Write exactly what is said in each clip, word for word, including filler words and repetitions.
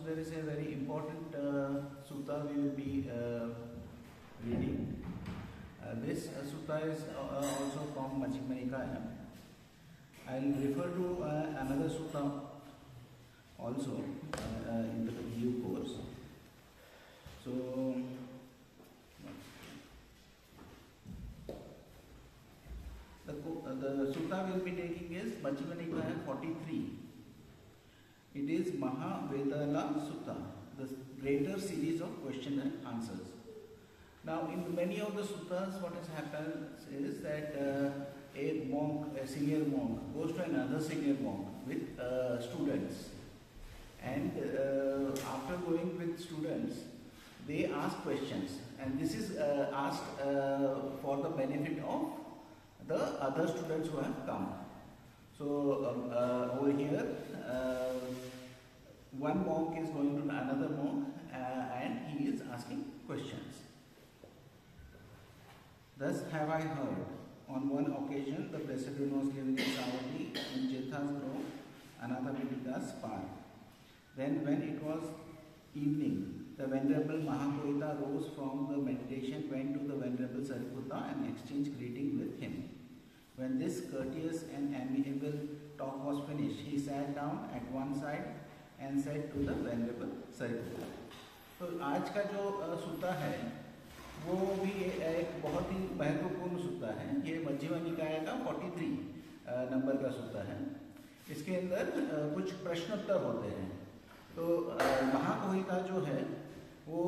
there is a very important uh, sutta we will be uh, reading. Uh, this uh, sutta is uh, also from Majjhima Nikaya. I will refer to uh, another sutta also uh, uh, in the due course. So, the, uh, the sutta we will be taking is Majjhima Nikaya forty-three. It is Mahavedana Sutta, the greater series of question and answers. Now, in many of the suttas, what has happened is that uh, a monk, a senior monk, goes to another senior monk with uh, students, and uh, after going with students, they ask questions, and this is uh, asked uh, for the benefit of the other students who have come. So um, uh, over here, uh, one monk is going to another monk uh, and he is asking questions. Thus have I heard, on one occasion the Blessed One was living in Savatthi in Jetha's grove, Anathapindika's park. Then when it was evening, the Venerable Mahakohita rose from the meditation, went to the Venerable Sariputta and exchanged greeting with him. When this courteous and amiable talk was finished, he sat down at one side and said to the Venerable Sariputta. तो आज का जो सूत्र है वो भी एक बहुत ही महत्वपूर्ण सूत्र है. ये मध्यमा निकाय का तैंतालीस नंबर का सूत्र है. इसके अंदर कुछ प्रश्नोत्तर होते हैं. तो महाकोहिता जो है वो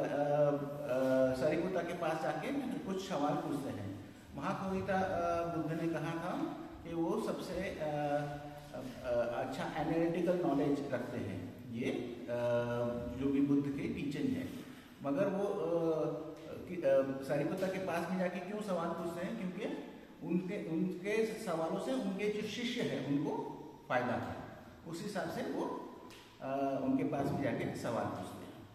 सारिपुत्ता के पास जाके कुछ सवाल पूछते हैं. महाकोहिता बुद्ध ने कहा था कि वो सबसे अच्छा एनालिटिकल नॉलेज रखते हैं, ये जो भी बुद्ध के टीचिंग है. मगर वो सारिपुत्ता के पास में जाके क्यों सवाल पूछते हैं? क्योंकि उनके उनके सवालों से उनके जो शिष्य है उनको फायदा है. उस हिसाब से वो Uh, उनके पास भी जाके सवाल पूछते हैं.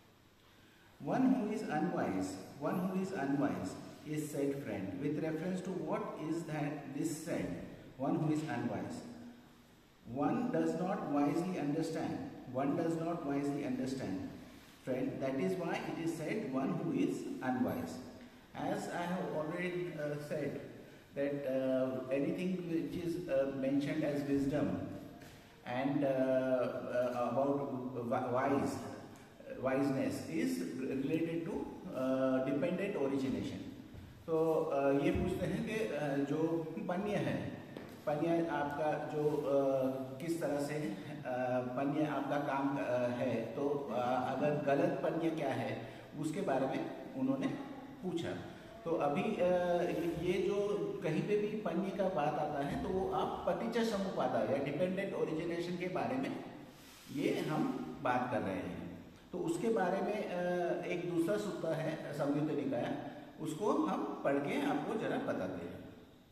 One who is unwise, one who is unwise is said friend. With reference to what is that this said? One who is unwise. One does not wisely understand. One does not wisely understand. Friend, that is why it is said one who is unwise. As I have already uh, said that uh, anything which is uh, mentioned as wisdom and uh, uh, about wise wiseness is related to uh, dependent origination. तो uh, ये पूछते हैं कि uh, जो पन्य है, पन्य आपका जो uh, किस तरह से uh, पन्य आपका काम uh, है, तो uh, अगर गलत पन्य क्या है उसके बारे में उन्होंने पूछा. तो अभी ये जो कहीं पे भी पन्य का बात आता है तो वो आप पटिच्च समुपादा या डिपेंडेंट ओरिजिनेशन के बारे में ये हम बात कर रहे हैं. तो उसके बारे में एक दूसरा सूत्र है संयुक्त निकाय, उसको हम पढ़ के आपको जरा बताते हैं.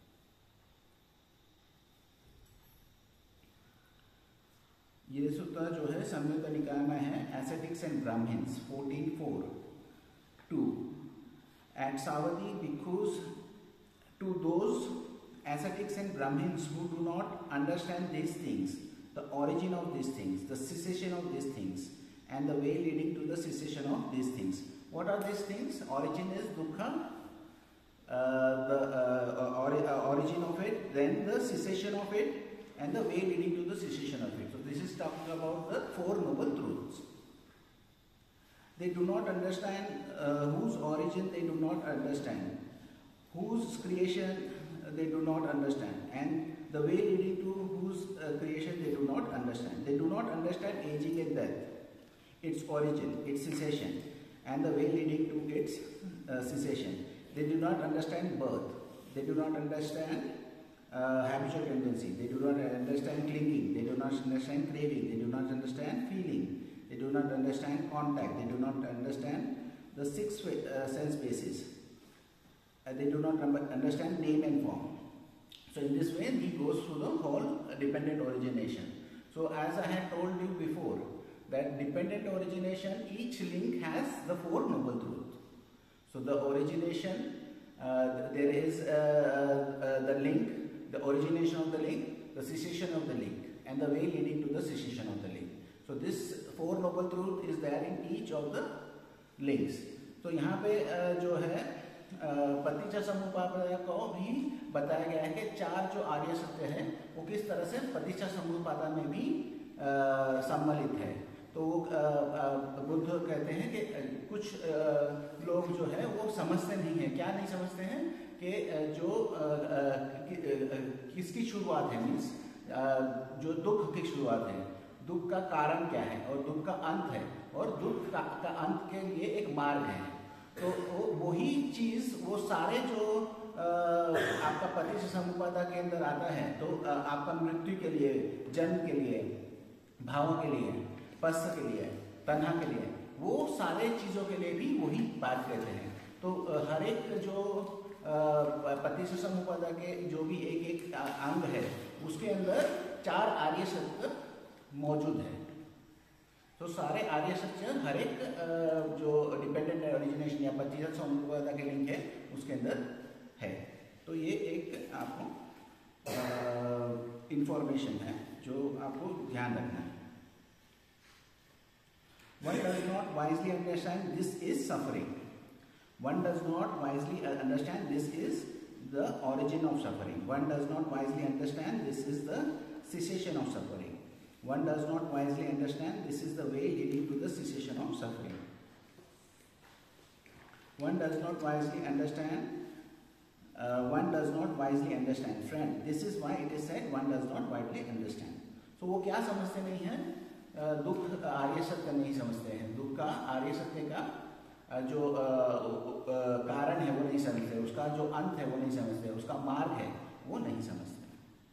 ये सूत्र जो है संयुक्त निकाय में है ascetics and brahmins fourteen four two. At Savatthi, bhikkhus, to those ascetics and brahmins who do not understand these things, the origin of these things, the cessation of these things, and the way leading to the cessation of these things. What are these things? Origin is dukkha, uh, the uh, or, uh, origin of it, then the cessation of it, and the way leading to the cessation of it. So this is talking about the four noble truths. They do not understand uh, whose origin they do not understand, whose creation uh, they do not understand, and the way leading to whose uh, creation they do not understand. They do not understand aging and death, its origin, its cessation, and the way leading to its uh, cessation. They do not understand birth. They do not understand uh, habitual tendency. They do not understand clinging. They do not understand craving. They do not understand feeling. They do not understand contact. They do not understand the six uh, sense bases. Uh, they do not understand name and form. So in this way, he goes through the whole uh, dependent origination. So as I had told you before, that dependent origination, each link has the four noble truths. So the origination, uh, there is uh, uh, the link, the origination of the link, the cessation of the link, and the way leading to the cessation of the link. So this four noble truth is there in each of the links. तो यहाँ पे जो है पतिच्चा समुपादा को भी बताया गया है कि चार जो आर्य सत्य है वो किस तरह से पतिच्चा समुपादा में भी सम्मिलित है। तो बुद्ध कहते हैं कि कुछ लोग जो है वो समझते नहीं है, क्या नहीं समझते हैं कि जो किसकी शुरुआत है, मीन्स जो दुख की शुरुआत है, दुख का कारण क्या है और दुख का अंत है, और दुख का, का अंत के लिए एक मार्ग है। तो वो वही चीज़ वो सारे जो आ, आपका पतिच्चा समुपादा के अंदर आता है, तो आ, आपका मृत्यु के लिए, जन्म के लिए, भावों के लिए, पश्च के लिए, तन्हा के लिए, वो सारे चीज़ों के लिए भी वही बात कहते हैं। तो हर एक जो पतिच्चा समुपादा के जो भी एक एक अंग है उसके अंदर चार आर्य सत्य मौजूद है। तो सारे आर्य सत्य हर एक जो डिपेंडेंट ओरिजिनेशन या पतिच्चा समुपादा के लिंक है उसके अंदर है। तो ये एक आपको इंफॉर्मेशन है जो आपको ध्यान रखना है। One does not wisely understand this is suffering. One does not wisely understand this is the origin of suffering. One does not wisely understand this is the cessation of suffering. One does not wisely understand this is the way leading to the cessation of suffering. One does not wisely understand. Uh, one does not wisely understand. Friend, this is why it is said one does not wisely understand. So वो क्या समझते नहीं हैं? दुख आर्य सत्य नहीं समझते हैं, दुख का आर्य सत्य का जो कारण है वो नहीं समझते, उसका जो अंत है वो नहीं समझते, उसका मार्ग है वो नहीं समझते।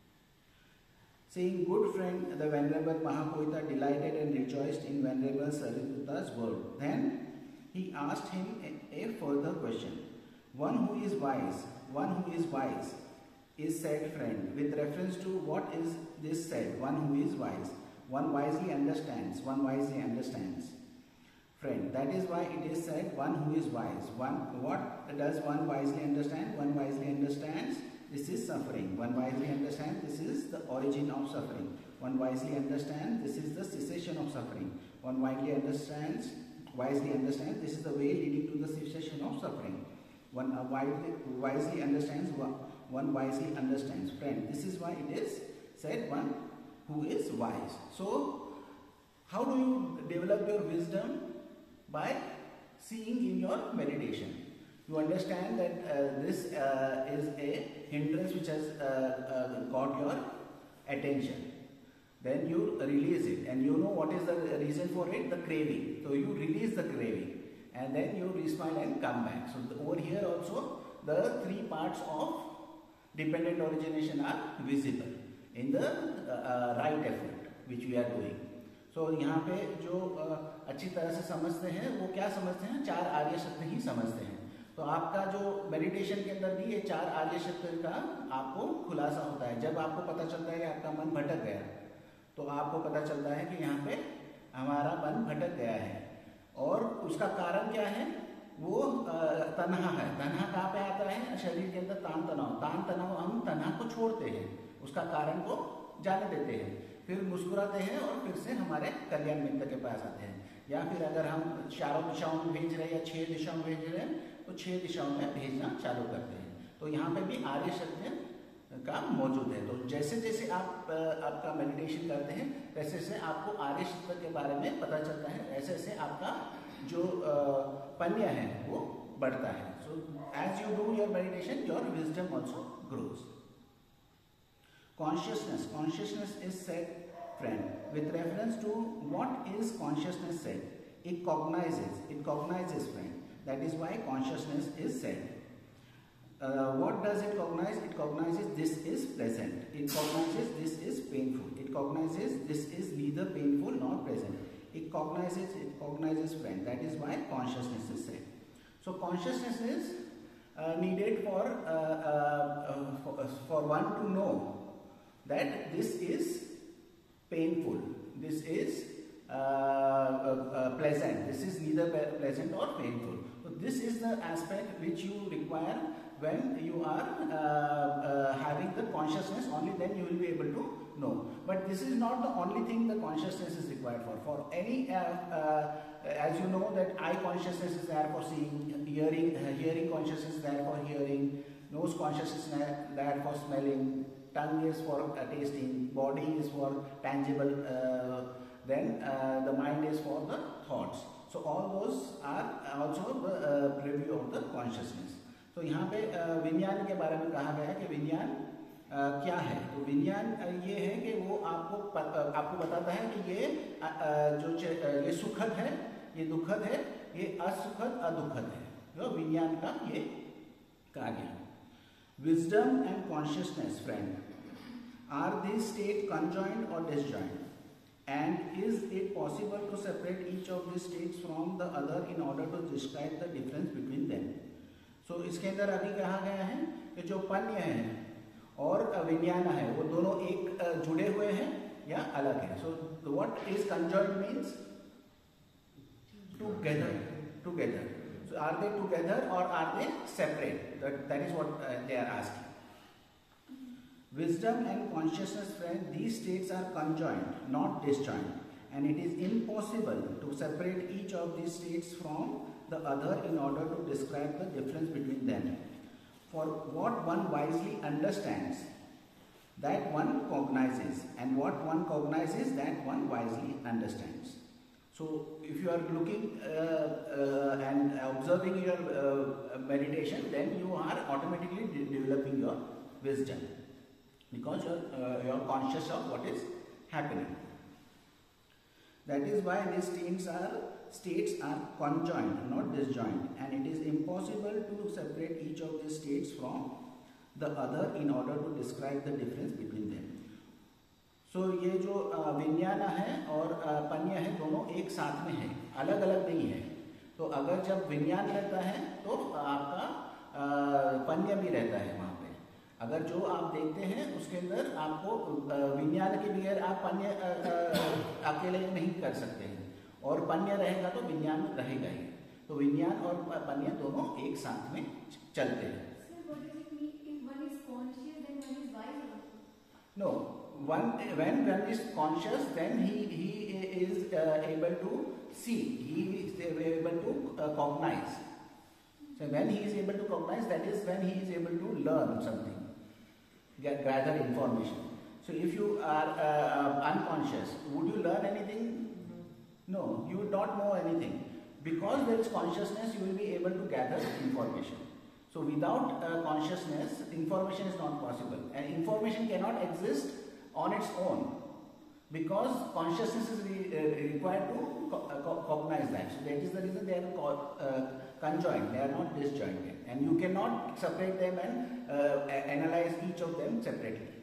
Saying, good friend, the Venerable Mahapurita delighted and rejoiced in Venerable Sariputta's word. Then he asked him a, a further question. One who is wise, one who is wise is said, friend. With reference to what is this said? One who is wise. One wisely understands, one wisely understands. Friend, that is why it is said, one who is wise. One, what does one wisely understand? One wisely understands, this is suffering. One wisely understands, this is the origin of suffering. One wisely understands, this is the cessation of suffering. One wisely understands, wisely understands, this is the way leading to the cessation of suffering. One uh, wisely, wisely understands, one, one wisely understands. Friend, this is why it is said, one who is wise. So, how do you develop your wisdom? By seeing in your meditation. You understand that uh, this uh, is a hindrance which has uh, uh, got your attention. Then you release it, and you know what is the reason for it? The craving. So you release the craving, and then you re-smile and come back. So the, over here also the three parts of dependent origination are visible in the uh, uh, right effort which we are doing. So यहाँ पे जो uh, अच्छी तरह से समझते हैं वो क्या समझते हैं? चार आर्य सत्य ही समझते हैं। तो आपका जो मेडिटेशन के अंदर भी ये चार आर्य सत्य का आपको खुलासा होता है। जब आपको पता चलता है कि आपका मन भटक गया, तो आपको पता चलता है कि यहाँ पे हमारा मन भटक गया है, और उसका कारण क्या है? वो तन्हा है। तन्हा कहाँ पे आता है? शरीर के अंदर तान तनाव। तान तनाव हम तन्हा को छोड़ते हैं, उसका कारण को जाने देते हैं, फिर मुस्कुराते हैं और फिर से हमारे कल्याण मित्र के पास आते हैं। या फिर अगर हम चारों दिशाओं में भेज रहे हैं या छह दिशाओं में भेज रहे हैं तो छह दिशाओं में भेजना चालू करते हैं। तो यहाँ पे भी आर्य सत्य का मौजूद है। तो जैसे जैसे आप आपका मेडिटेशन करते हैं वैसे वैसे आपको आर्य सत्य के बारे में पता चलता है, ऐसे ऐसे आपका जो पन्या है वो बढ़ता है। So as you do your meditation your wisdom also grows. Consciousness. Consciousness is said, friend, with reference to what is consciousness said? It cognizes. It cognizes, friend. That is why consciousness is said. Uh, what does it cognize? It cognizes this is pleasant. It cognizes this is painful. It cognizes this is neither painful nor pleasant. It cognizes. It cognizes, friend. That is why consciousness is said. So consciousness is uh, needed for, uh, uh, uh, for for one to know that this is painful, this is uh, uh, uh, pleasant, this is neither pleasant or painful. So this is the aspect which you require when you are uh, uh, having the consciousness. Only then you will be able to No. But this is not the only thing the consciousness is required for. For any, uh, uh, as you know that eye consciousness is there for seeing, hearing, uh, hearing consciousness is there for hearing, nose consciousness is there for smelling, tongue is for uh, tasting, body is for tangible, uh, then uh, the mind is for the thoughts. So all those are also the uh, preview of the consciousness. तो यहाँ पे विज्ञान के बारे में कहा गया है कि विज्ञान क्या है. तो विज्ञान ये है कि वो आपको आपको बताता है कि ये जो ये सुखद है, ये दुखद है, ये असुखद अदुखद है. जो विज्ञान का ये कार्य है. Wisdom and consciousness, friend, are these states conjoined or disjoint? And is it possible to separate each of these states from the other in order to describe the difference between them? So इसके अंदर अभी कहा गया है कि जो पन्य है और विज्ञान है वो दोनों एक जुड़े हुए हैं या अलग है. So what is conjoined means together, together. So are they together or are they separate? That, that is what uh, they are asking. Wisdom and consciousness, friend, these states are conjoined, not disjoint, and it is impossible to separate each of these states from the other in order to describe the difference between them. For what one wisely understands, that one cognizes, and what one cognizes, that one wisely understands. So if you are looking uh, uh, and observing your uh, meditation, then you are automatically de developing your wisdom, because you are, uh, you are conscious of what is happening. That is why these states are, states are conjoined, not disjoint, and it is impossible to separate each of these states from the other in order to describe the difference between them. So ये जो विज्ञान है और पन्य है दोनों एक साथ में है, अलग अलग नहीं है. तो अगर जब विज्ञान रहता है तो आपका पन्य भी रहता है वहाँ पे. अगर जो आप देखते हैं उसके अंदर आपको विज्ञान के बगैर आप पन्य अकेले नहीं कर सकते हैं, और पन्य रहेगा तो विज्ञान रहेगा ही. तो विज्ञान और पन्य दोनों एक साथ में चलते हैं. No, one when one is conscious, then he he is uh, able to see, he is able to uh, cognize. So when he is able to cognize, that is when he is able to learn something, get gather information. So if you are uh, unconscious, would you learn anything? No, you would not know anything. Because there is consciousness, you will be able to gather information. So without uh, consciousness, information is not possible, and information cannot exist on its own, because consciousness is re uh, required to co co cognize that. So that is the reason they are co uh, conjoined, they are not disjointed, and you cannot separate them and uh, analyze each of them separately.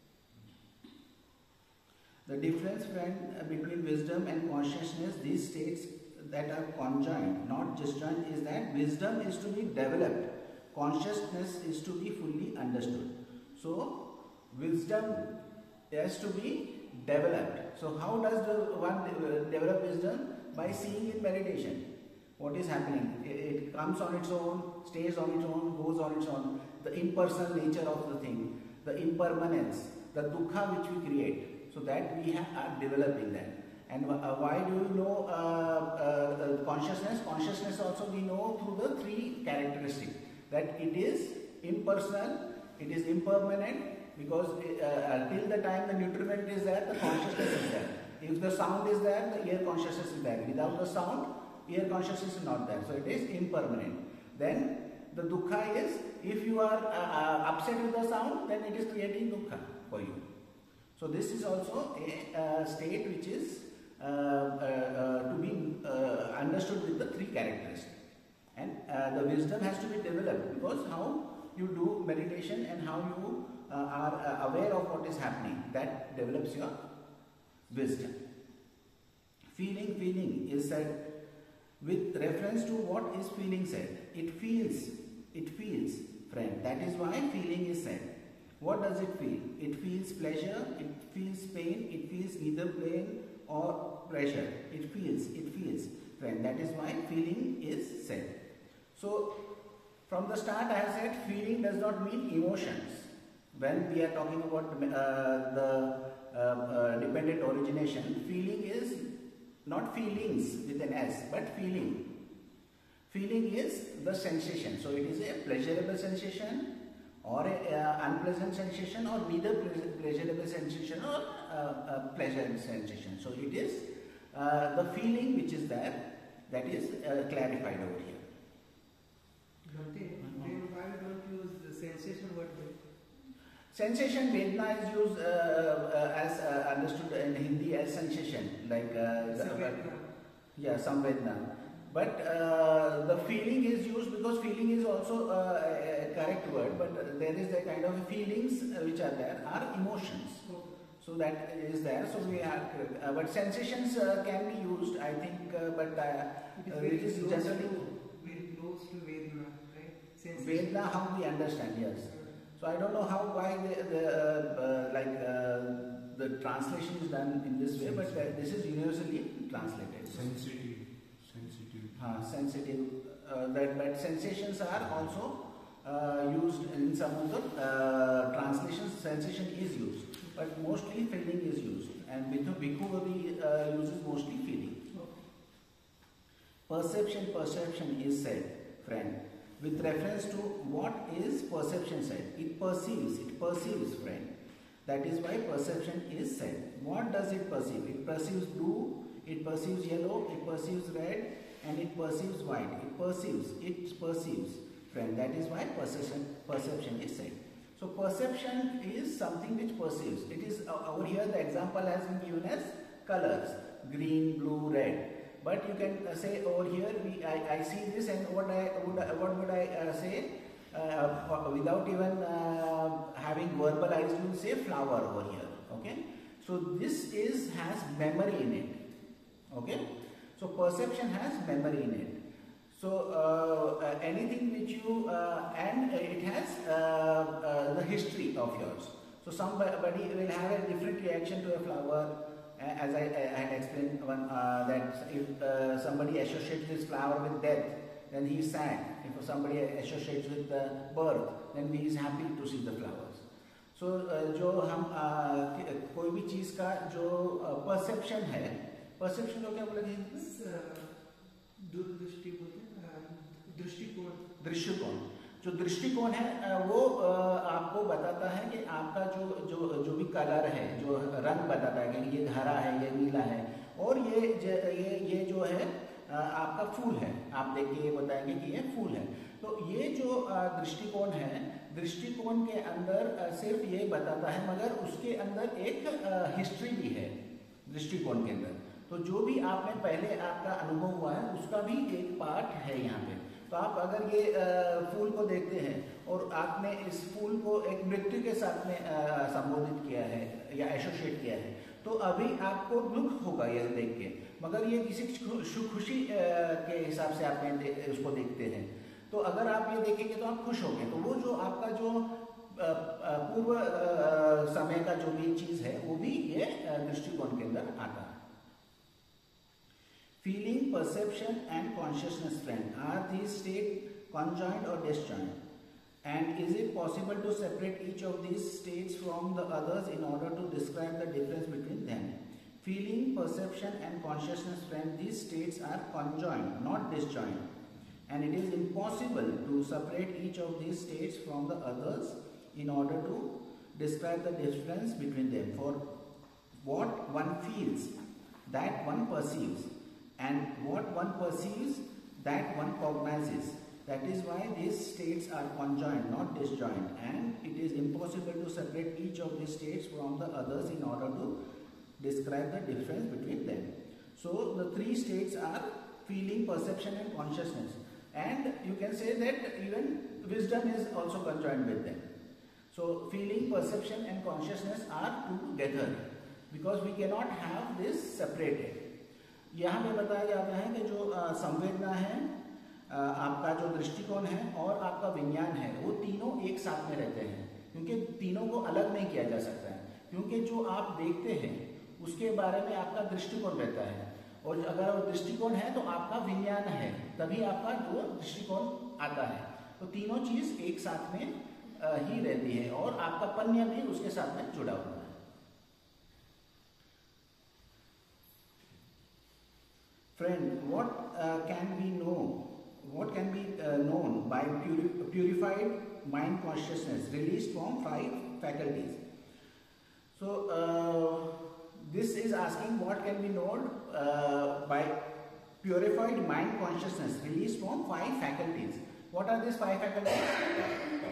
The difference, friend, between wisdom and consciousness, these states that are conjoined, not disjoint, is that wisdom is to be developed, consciousness is to be fully understood. So wisdom has to be developed. So how does the one develop wisdom? By seeing in meditation what is happening. It, it comes on its own, stays on its own, goes on its own. The impersonal nature of the thing, the impermanence, the dukkha which we create. So that we have, are developing that. And uh, why do you know uh, uh, consciousness? Consciousness also we know through the three characteristics. That it is impersonal, it is impermanent, because uh, till the time the nutriment is there, the consciousness is there. If the sound is there, the ear consciousness is there. Without the sound, ear consciousness is not there. So it is impermanent. Then the dukkha is, if you are uh, upset with the sound, then it is creating dukkha for you. So this is also a uh, state which is uh, uh, uh, to be uh, understood with the three characteristics. And uh, the wisdom has to be developed, because how you do meditation and how you uh, are uh, aware of what is happening, that develops your wisdom. Feeling, feeling is said with reference to what is feeling said. It feels, it feels, friend. That is why feeling is said. What does it feel? It feels pleasure, it feels pain, it feels neither pain or pleasure. It feels, it feels, friend. That is why feeling is said. So, from the start I have said feeling does not mean emotions. when we are talking about uh, the uh, uh, dependent origination, feeling is not feelings with an S, but feeling. Feeling is the sensation. So it is a pleasurable sensation or a uh, unpleasant sensation, or neither pleasurable sensation or uh, a pleasant sensation. So it is uh, the feeling which is there, that is uh, clarified over here. Then why don't use the sensation word? Sensation, Vedna is used uh, uh, as uh, understood in Hindi as sensation, like uh, the, yeah, Samvedna. But uh, the feeling is used because feeling is also uh, a correct word, but there is a kind of feelings which are there, are emotions. So that is there. So we are, uh, but sensations uh, can be used, I think, uh, but uh, uh, it is generally very close to Vedna, right? Vedna, how we understand, yes. So I don't know how, why the, the uh, uh, like uh, the translation is done in this way, but uh, this is universally translated. Sensitive. Sensitive. Uh, sensitive. Uh, that, but sensations are also uh, used in some of the uh, translations. Sensation is used, but mostly feeling is used, and Bhikkhu uh, uses mostly feeling. Perception, perception is said, friend. With reference to what is perception said? It perceives, it perceives, friend. That is why perception is said. What does it perceive? It perceives blue, it perceives yellow, it perceives red, and it perceives white. It perceives, it perceives, friend. That is why perception, perception is said. So perception is something which perceives. It is uh, over here the example has been given as colors, green, blue, red. But you can uh, say over here, we, I, I see this, and what I would, what would I uh, say uh, without even uh, having verbalized? You will say flower over here. Okay. So this is has memory in it. Okay. So perception has memory in it. So uh, uh, anything which you uh, and it has uh, uh, the history of yours. So somebody will have a different reaction to a flower. As I, I had explained one, uh, that if uh, somebody associates this flower with death, then he is sad. If somebody associates with the birth, then he is happy to see the flowers. So uh, जो हम uh, कोई भी चीज का जो perception है, perception को क्या बोलेंगे? दूरदृष्टि बोलते हैं, दृष्टिकोण. दृष्टिकोण. जो दृष्टिकोण है वो आपको बताता है कि आपका जो जो जो भी कलर है, जो रंग बताता है कि ये हरा है, ये नीला है, और ये ये ये जो है आपका फूल है. आप देख के ये बताएंगे कि ये फूल है. तो ये जो दृष्टिकोण है, दृष्टिकोण के अंदर सिर्फ ये बताता है, मगर उसके अंदर एक हिस्ट्री भी है दृष्टिकोण के अंदर. तो जो भी आपने पहले आपका अनुभव हुआ है उसका भी एक पार्ट है यहाँ पे. तो आप अगर ये फूल को देखते हैं और आपने इस फूल को एक मृत्यु के साथ में संबोधित किया है या एसोसिएट किया है, तो अभी आपको दुख होगा यह देख के, मगर ये किसी खुशी के हिसाब से आप उसको देखते हैं. तो अगर आप ये देखेंगे तो आप खुश होंगे. तो वो जो आपका जो पूर्व समय का जो भी चीज है वो भी ये दृष्टिकोण के अंदर आता है. Feeling, perception and consciousness, friend, are these states conjoined or disjoint? And is it possible to separate each of these states from the others in order to describe the difference between them? Feeling, perception and consciousness, friend, these states are conjoined, not disjoint. And it is impossible to separate each of these states from the others in order to describe the difference between them. For what one feels, that one perceives. And what one perceives, that one cognizes. That is why these states are conjoined, not disjoint. And it is impossible to separate each of these states from the others in order to describe the difference between them. So the three states are feeling, perception and consciousness. And you can say that even wisdom is also conjoined with them. So feeling, perception and consciousness are together because we cannot have this separated. यहाँ पे बताया जाता है कि जो संवेदना है, आपका जो दृष्टिकोण है और आपका विज्ञान है, वो तीनों एक साथ में रहते हैं, क्योंकि तीनों को अलग नहीं किया जा सकता है. क्योंकि जो आप देखते हैं उसके बारे में आपका दृष्टिकोण रहता है, और अगर वो दृष्टिकोण है तो आपका विज्ञान है, तभी आपका जो दृष्टिकोण आता है. तो तीनों चीज एक साथ में ही रहती है और आपका पन्य भी उसके साथ में जुड़ा हुआ है। Friend, what can be no what can be known by purified mind consciousness release from five faculties. So this is asking what can be known uh, by purified mind consciousness released from five faculties. What are these five faculties?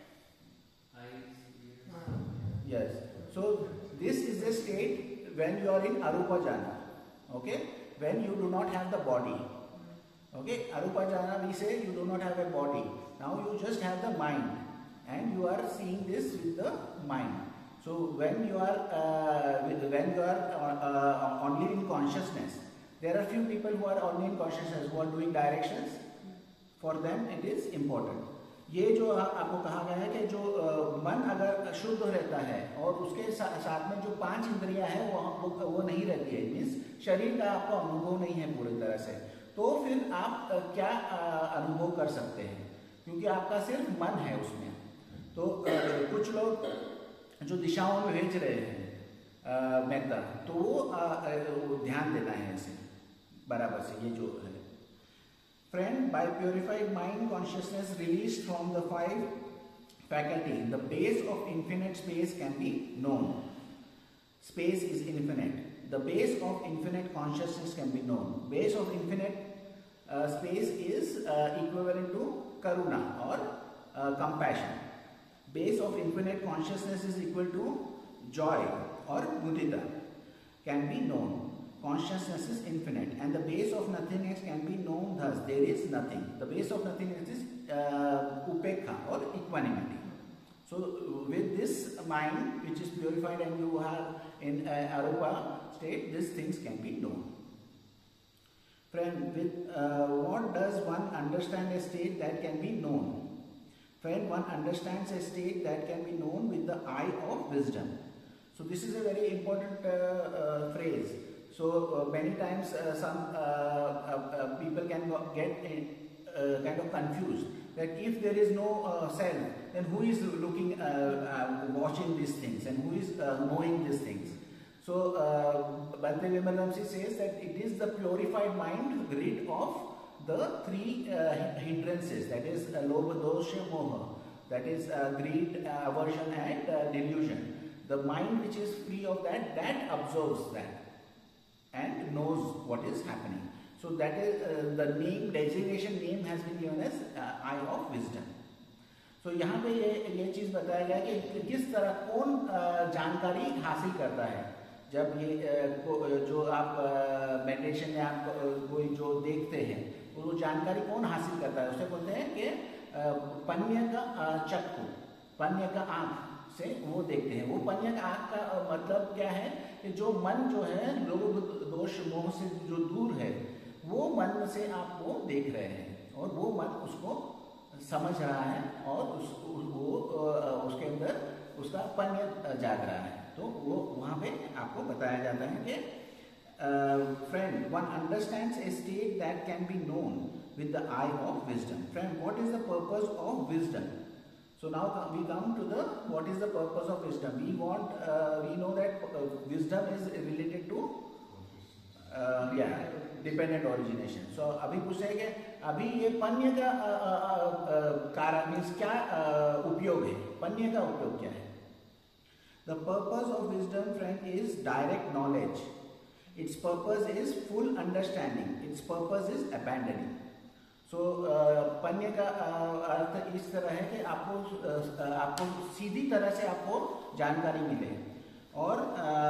Yes. So this is the state when you are in arupa jhana. Okay. When you do not have the body. Okay. Arupa jhana we say you do not have a body. Now you just have the mind, and you are seeing this with the mind. So when you are uh, when you are uh, uh, only in consciousness, there are few people who are only in consciousness who are doing directions. For them it is important. ये जो आपको कहा गया है कि जो uh, मन अगर शुद्ध रहता है और उसके सा, साथ में जो पांच इंद्रियां हैं वो, वो वो नहीं रहती है, मीन्स शरीर का आपको अनुभव नहीं है पूरी तरह से, तो फिर आप uh, क्या uh, अनुभव कर सकते हैं, क्योंकि आपका सिर्फ मन है उसमें। तो uh, कुछ लोग जो दिशाओं में भेज रहे हैं मेहता, तो वो ध्यान देना है ऐसे बराबर से, ये जो है। Friend, by purified mind consciousness release from the five faculty, the base of infinite space can be known. Space is infinite, the base of infinite consciousness can be known. Base of infinite space is equivalent to karuna और compassion. Base of infinite consciousness is equal to joy or mudita, can be known. Consciousness is infinite, and the base of nothingness can be known thus: there is nothing. The base of nothingness is uh, upekha or equanimity. So with this mind which is purified and you are in uh, arupa state, these things can be known. Friend, with uh, what does one understand a state that can be known? Friend, one understands a state that can be known with the eye of wisdom. So this is a very important uh, uh, phrase. So uh, many times uh, some uh, uh, uh, people can get uh, kind of confused that if there is no uh, self, then who is looking, uh, uh, watching these things, and who is uh, knowing these things? So uh, Bhante Vimalamsi says that it is the purified mind rid of the three uh, hindrances, that is uh, lobha, dosha, moha, that is uh, greed, uh, aversion and uh, delusion. The mind which is free of that, that absorbs that and knows what is happening. So that is uh, the name, designation name has been given as uh, eye of wisdom. So यहाँ पे ये ये चीज़ बताया गया कि किस तरह कौन uh, जानकारी हासिल करता है। जब ये uh, जो आप मेडिटेशन uh, में आप uh, कोई जो देखते हैं, वो जानकारी कौन हासिल करता है, उसे बोलते हैं कि पन्य का चक्षु, पन्य का आँख से वो देखते हैं। वो पन्य का आँख का मतलब क्या है कि जो मन जो है लोभ दोष मोह से जो दूर है, वो मन से आप वो देख रहे हैं और वो मन उसको समझ रहा है और उस वो उसके अंदर उसका पन्य जाग रहा है। तो वो वहाँ पे आपको बताया जाता है कि Uh, friend, one understands a state that can be known with the eye of wisdom. Friend, what is the purpose of wisdom? So now we come to the what is the purpose of wisdom. We want, uh, we know that uh, wisdom is related to uh, yeah, dependent origination. So अभी पूछ रहे हैं कि अभी ये पन्य का कारण means क्या उपयोग है, पन्य का उपयोग क्या है? The purpose of wisdom, friend, is direct knowledge. Its purpose is full understanding. Its purpose is abandoning. So पन्य का अर्थ इस तरह है कि आपको आपको सीधी तरह से आपको जानकारी मिले और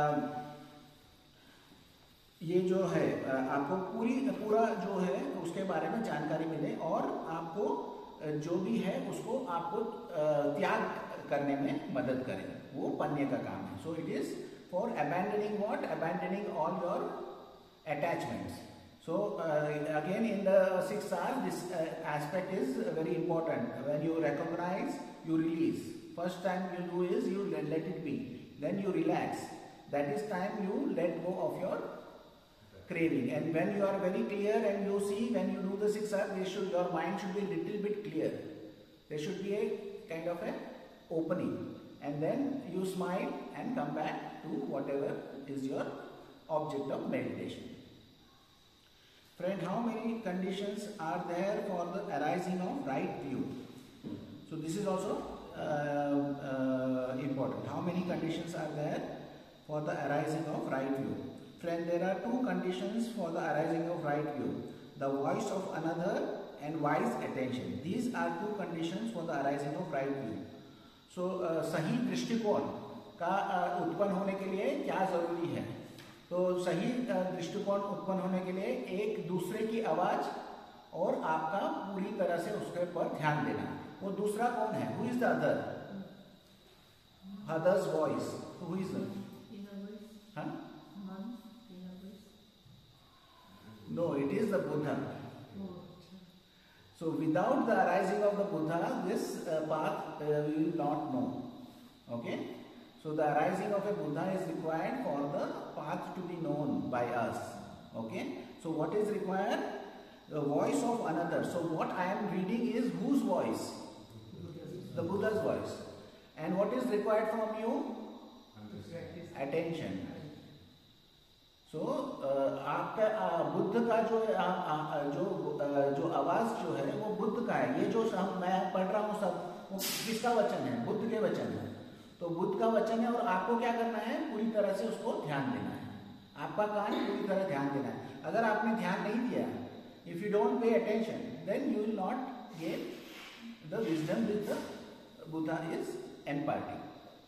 ये जो है आपको पूरी पूरा जो है उसके बारे में जानकारी मिले और आपको जो भी है उसको आपको त्याग करने में मदद करे, वो पन्य का काम है. So it is for abandoning what? Abandoning all your attachments. So uh, again in the sixth R, this uh, aspect is uh, very important. When you recognize, you release. First time you do is you let, let it be. Then you relax. That is time you let go of your craving. And when you are very clear and you see, when you do the sixth R, should, your mind should be a little bit clear. There should be a kind of a opening, and then you smile and come back to whatever is your object of meditation. Friend, how many conditions are there for the arising of right view? So this is also uh, uh, important. How many conditions are there for the arising of right view? Friend, there are two conditions for the arising of right view: the voice of another and wise attention. These are two conditions for the arising of right view. So uh, सही दृष्टिकोण का uh, उत्पन्न होने के लिए क्या जरूरी है? तो सही uh, दृष्टिकोण उत्पन्न होने के लिए एक दूसरे की आवाज और आपका पूरी तरह से उसके पर ध्यान देना. वो दूसरा कौन है? Who is the other? Other's voice. Who is the? Huh? No, it is the Buddha. So without the arising of the Buddha, this uh, path uh, we will not know. Okay? So the arising of a Buddha is required for the path to be known by us. Okay? So what is required? The voice of another. So what I am reading is whose voice? The Buddha's voice. And what is required from you? Attention. So आपका बुद्ध का जो जो जो आवाज जो है वो बुद्ध का है. ये जो हम मैं पढ़ रहा हूँ सब वो किसका वचन है? बुद्ध के वचन है. तो बुद्ध का वचन है और आपको क्या करना है? पूरी तरह से उसको ध्यान देना है. आपका काम पूरी तरह ध्यान देना है. अगर आपने ध्यान नहीं दिया, if you don't pay attention, then you will not get the wisdom which the Buddha is imparting.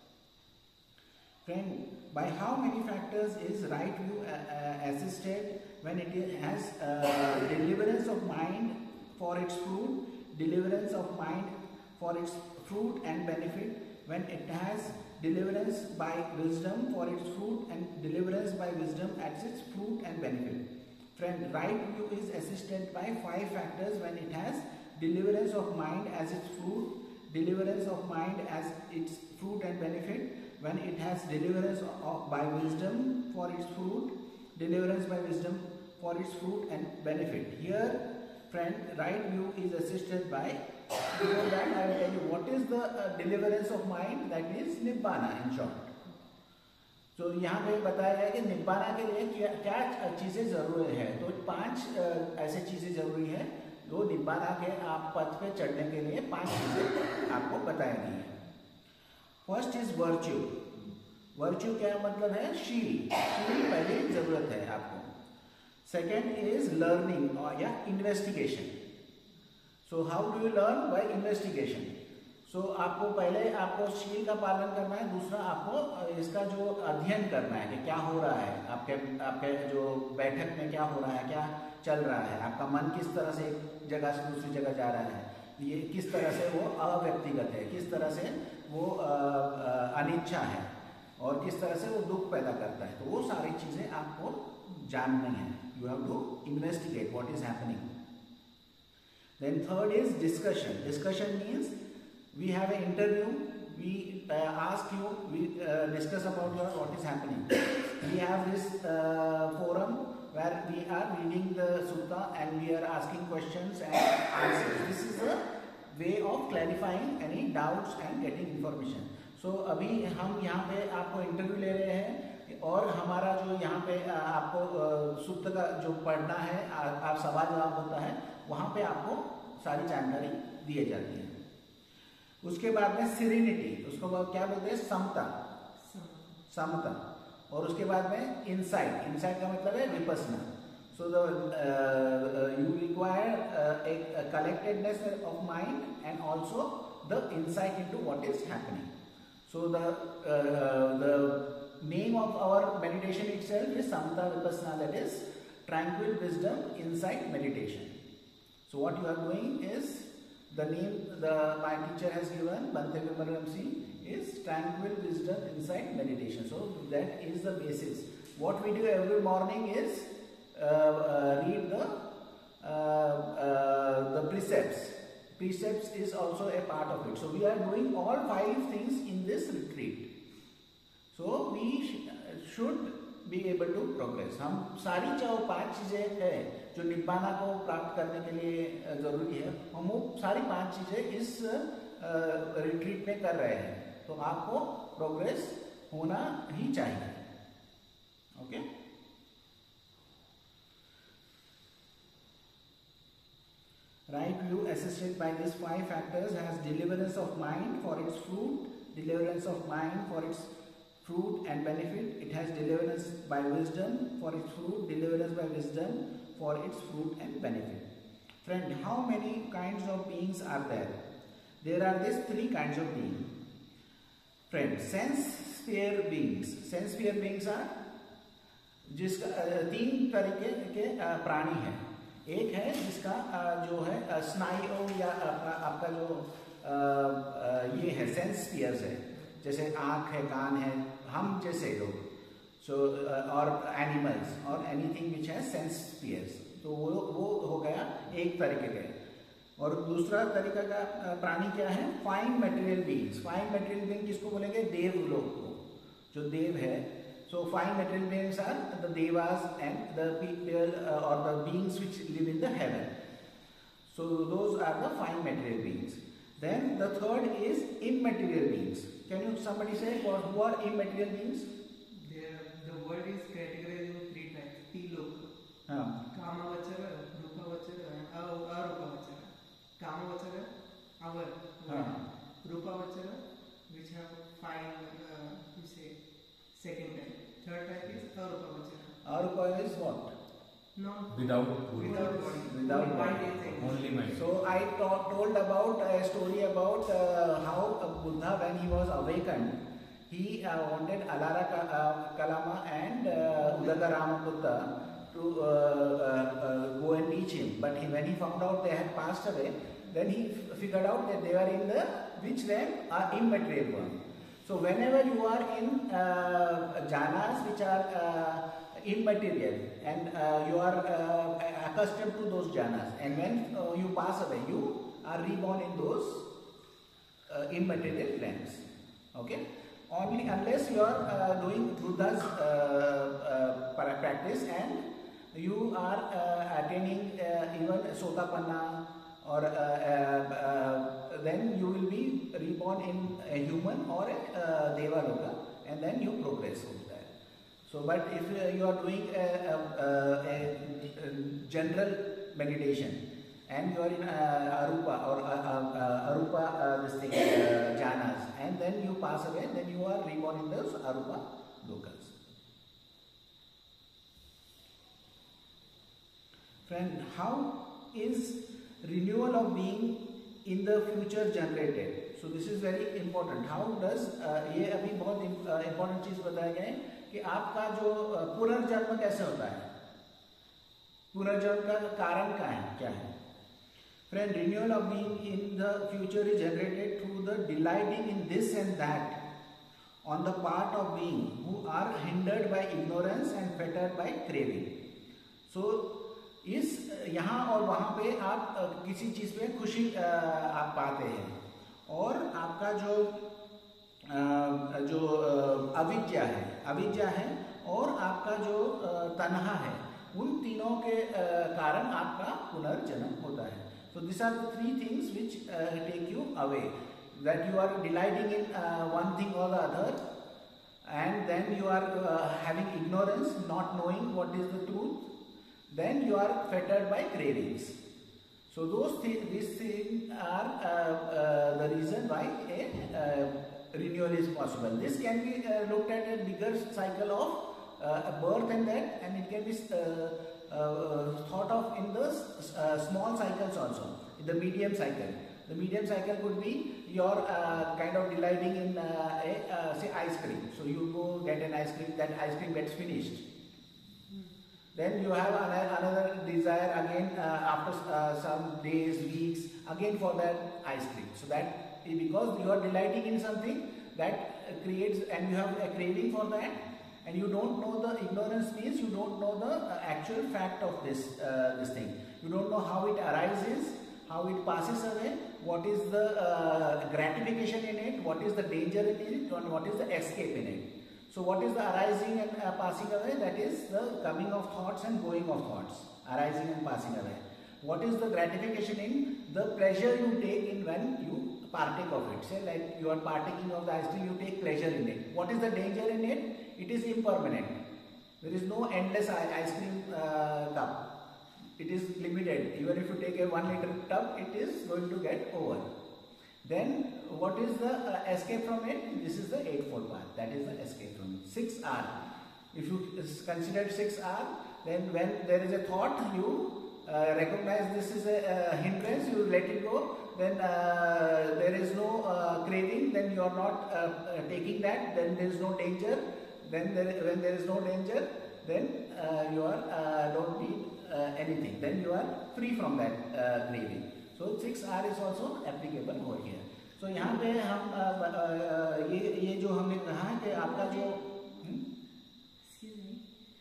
Friend, by how many factors is right view uh, uh, assisted when it has uh, deliverance of mind for its fruit, deliverance of mind for its fruit and benefit, when it has deliverance by wisdom for its fruit and deliverance by wisdom as its fruit and benefit. Friend, right view is assisted by five factors when it has deliverance of mind as its fruit, deliverance of mind as its fruit and benefit, when it has deliverance of, by wisdom for its fruit, deliverance by wisdom for its fruit and benefit. Here, friend, right view is assisted by, before that I will tell you what is the uh, deliverance of mind, that is Nibbana in short. तो so, यहाँ पे बताया है कि निब्बाना के लिए क्या क्या चीज़ें ज़रूरी है. तो पांच ऐसे चीज़ें ज़रूरी है जो निब्बाना के आप पथ पे चढ़ने के लिए पांच चीज़ें आपको बताई गई है. First is virtue. वर्च्यू क्या मतलब है? शील. शील पहली जरूरत है आपको. सेकेंड इज लर्निंग और या investigation. So how do you learn? By investigation. So आपको पहले आपको शील का पालन करना है. दूसरा आपको इसका जो अध्ययन करना है कि क्या हो रहा है आपके आपके जो बैठक में, क्या हो रहा है, क्या चल रहा है, आपका मन किस तरह से एक जगह से दूसरी जगह जा रहा है, ये किस तरह से वो अव्यक्तिगत है, किस तरह से वो अनिच्छा है और किस तरह से वो दुख पैदा करता है. तो वो सारी चीज़ें आपको जाननी है. You have to investigate what is happening. Then third is discussion. Discussion means we have a interview, we ask you, we discuss about your what is happening. We have this forum where we are reading the sutta and we are asking questions and answers. This is a way of clarifying any doubts and getting information. So अभी हम यहाँ पे आपको interview ले रहे हैं और हमारा जो यहाँ पे आपको सुत्त का जो पढ़ना है, आप सवाल जवाब होता है, वहाँ पे आपको सारी जानकारी दी जाती है. उसके बाद में सिरिनिटी, उसको क्या बोलते हैं? समता. समता. और उसके बाद में इनसाइट. इनसाइट का मतलब है vipassana. So the you require a collectedness of mind and also the insight into what is happening. So the the name of our meditation itself is samatha vipassana, that is tranquil wisdom insight meditation. So what you are doing is the name the my teacher has given, Bhante Vimalaramsi, is tranquil wisdom insight meditation. So that is the basis. What we do every morning is uh, uh, read the uh, uh, the precepts. Precepts is also a part of it. So we are doing all five things in this retreat. So we sh should be able to progress. हम सारी चाहो पांच चीजें है जो निब्बाना को प्राप्त करने के लिए जरूरी है, हम वो सारी पांच चीजें इस रिट्रीट में कर रहे हैं, तो आपको प्रोग्रेस होना ही चाहिए. Okay. Right view assisted by these five factors has deliverance of mind for its fruit, deliverance of mind for its fruit and benefit. It has deliverance by wisdom for its fruit, deliverance by wisdom for its fruit and benefit. Friend, how many kinds of beings are there? There are these three kinds of beings. Friend, sense sphere beings. Sense sphere beings are जिसका तीन तरीके के प्राणी हैं. एक है जिसका जो है स्नायु या आपका जो ये है सेंस स्फीयर्स है, जैसे आँख है, कान है, हम जैसे लोग, सो और एनिमल्स और एनीथिंग विच है सेंस स्फीयर्स. तो वो वो हो गया एक तरीके का. और दूसरा तरीका का प्राणी क्या है? Fine material beings. Fine material being किसको बोलेंगे? देव लोग को, जो देव है. So fine material beings are the devas and the people uh, or the beings which live in the heaven. So those are the fine material beings. Then the third is immaterial beings. Can you somebody say what, who are immaterial beings? There, the word is categorized in three types. T-loka, हाँ. Kamavachara, Rupavachara, and Arupavachara. Kamavachara, our हाँ. Rupavachara, which have fine, uh, you say, second type. Third type is Arupavachara. Arupa is what? No. Without body. Without body. Without Only body. mind is existing. Only mind. So I to told about a story about uh, how uh, Buddha, when he was awakened, he uh, wanted Alara Ka uh, Kalama and uh, Udagarama Buddha to uh, uh, uh, go and teach him. But he, when he found out they had passed away, then he figured out that they were in the which realm are immaterial one. So whenever you are in uh, jhanas which are uh, immaterial and uh, you are uh, accustomed to those jhanas, and when uh, you pass away, you are reborn in those uh, immaterial realms. Okay? Only unless you are uh, doing Buddha's uh, uh, practice and you are uh, attaining uh, even Sotapanna, or uh, uh, uh, then you will be reborn in a human or a uh, Deva Loka, and then you progress over there. So, but if uh, you are doing a, a, a, a general meditation and you are in uh, Arupa or uh, uh, Arupa uh, this thing, uh, jhanas, and then you pass away, then you are reborn in those Arupa Lokas. Friend, how is renewal of being in the future generated? So this is very important. How does uh, ये अभी बहुत important चीज बताया गया है कि आपका जो पुनर्जन्म कैसे होता है, पुनर्जन्म का कारण क्या है क्या है Friend, renewal of being in the future is generated through the delighting in this and that on the part of being who are hindered by ignorance and fettered by craving. So इस यहाँ और वहाँ पे आप किसी चीज़ पे खुशी आप पाते हैं, और आपका जो जो अविद्या है अविद्या है और आपका जो तन्हा है, उन तीनों के कारण आपका पुनर्जन्म होता है. So these are the three things which uh, take you away, that you are delighting in uh, one thing or the other, and then you are uh, having ignorance, not knowing what is the truth. Then you are fettered by cravings. So those th these things are uh, uh, the reason why a uh, renewal is possible. This can be uh, looked at a bigger cycle of uh, birth and death, and it can be uh, uh, thought of in the uh, small cycles also, in the medium cycle. The medium cycle could be your uh, kind of delighting in uh, a uh, say ice cream. So you go get an ice cream, that ice cream gets finished. Then you have another desire again uh, after uh, some days, weeks, again for that ice cream. So that because you are delighting in something, that creates, and you have a craving for that, and you don't know the ignorance means you don't know the uh, actual fact of this uh, this thing. You don't know how it arises, how it passes away, what is the uh, gratification in it, what is the danger in it, and what is the escape in it. So what is the arising and uh, passing away? That is the coming of thoughts and going of thoughts, arising and passing away. What is the gratification in? The pleasure you take in when you partake of it. Say like you are partaking of the ice cream, you take pleasure in it. What is the danger in it? It is impermanent. There is no endless ice cream uh, cup. It is limited. Even if you take a one liter tub, it is going to get over. Then what is the uh, escape from it? This is the eightfold path. That is the escape from it. six R. If you consider six R, then when there is a thought, you uh, recognize this is a, a hindrance, you let it go. Then uh, there is no uh, craving, then you are not uh, uh, taking that, then there is no danger. Then there, when there is no danger, then uh, you are uh, don't need uh, anything. Then you are free from that uh, craving. So six R is also applicable over here. So यहाँ पे हम uh, uh, ये ये जो हमने कहा है कि आपका जो excuse me.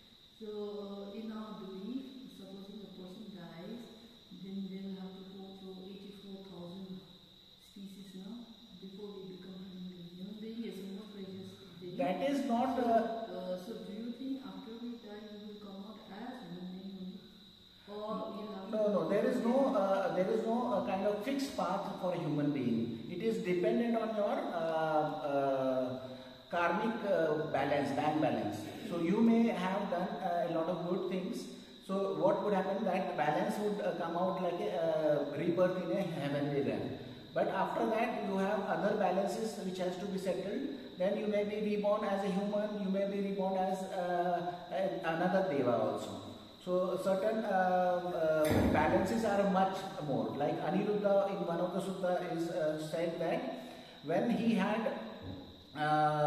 So in our belief, supposing a person dies, then they will have to go through eighty-four thousand species now before we become human beings. Human being is more precious. that is not. So, Uh, uh, so do you think after we die we will come out as human being, or we'll have No, no, there is no, uh, there is no uh, kind of fixed path for a human being. It is dependent on your uh, uh, karmic uh, balance, bank balance. So you may have done uh, a lot of good things. So what would happen? That balance would uh, come out like a uh, rebirth in a heavenly realm. But after that, you have other balances which has to be settled. Then you may be reborn as a human. You may be reborn as uh, another deva also. So certain uh, uh, balances are much more. Like Aniruddha in one of the sutta is uh, said that when he had uh,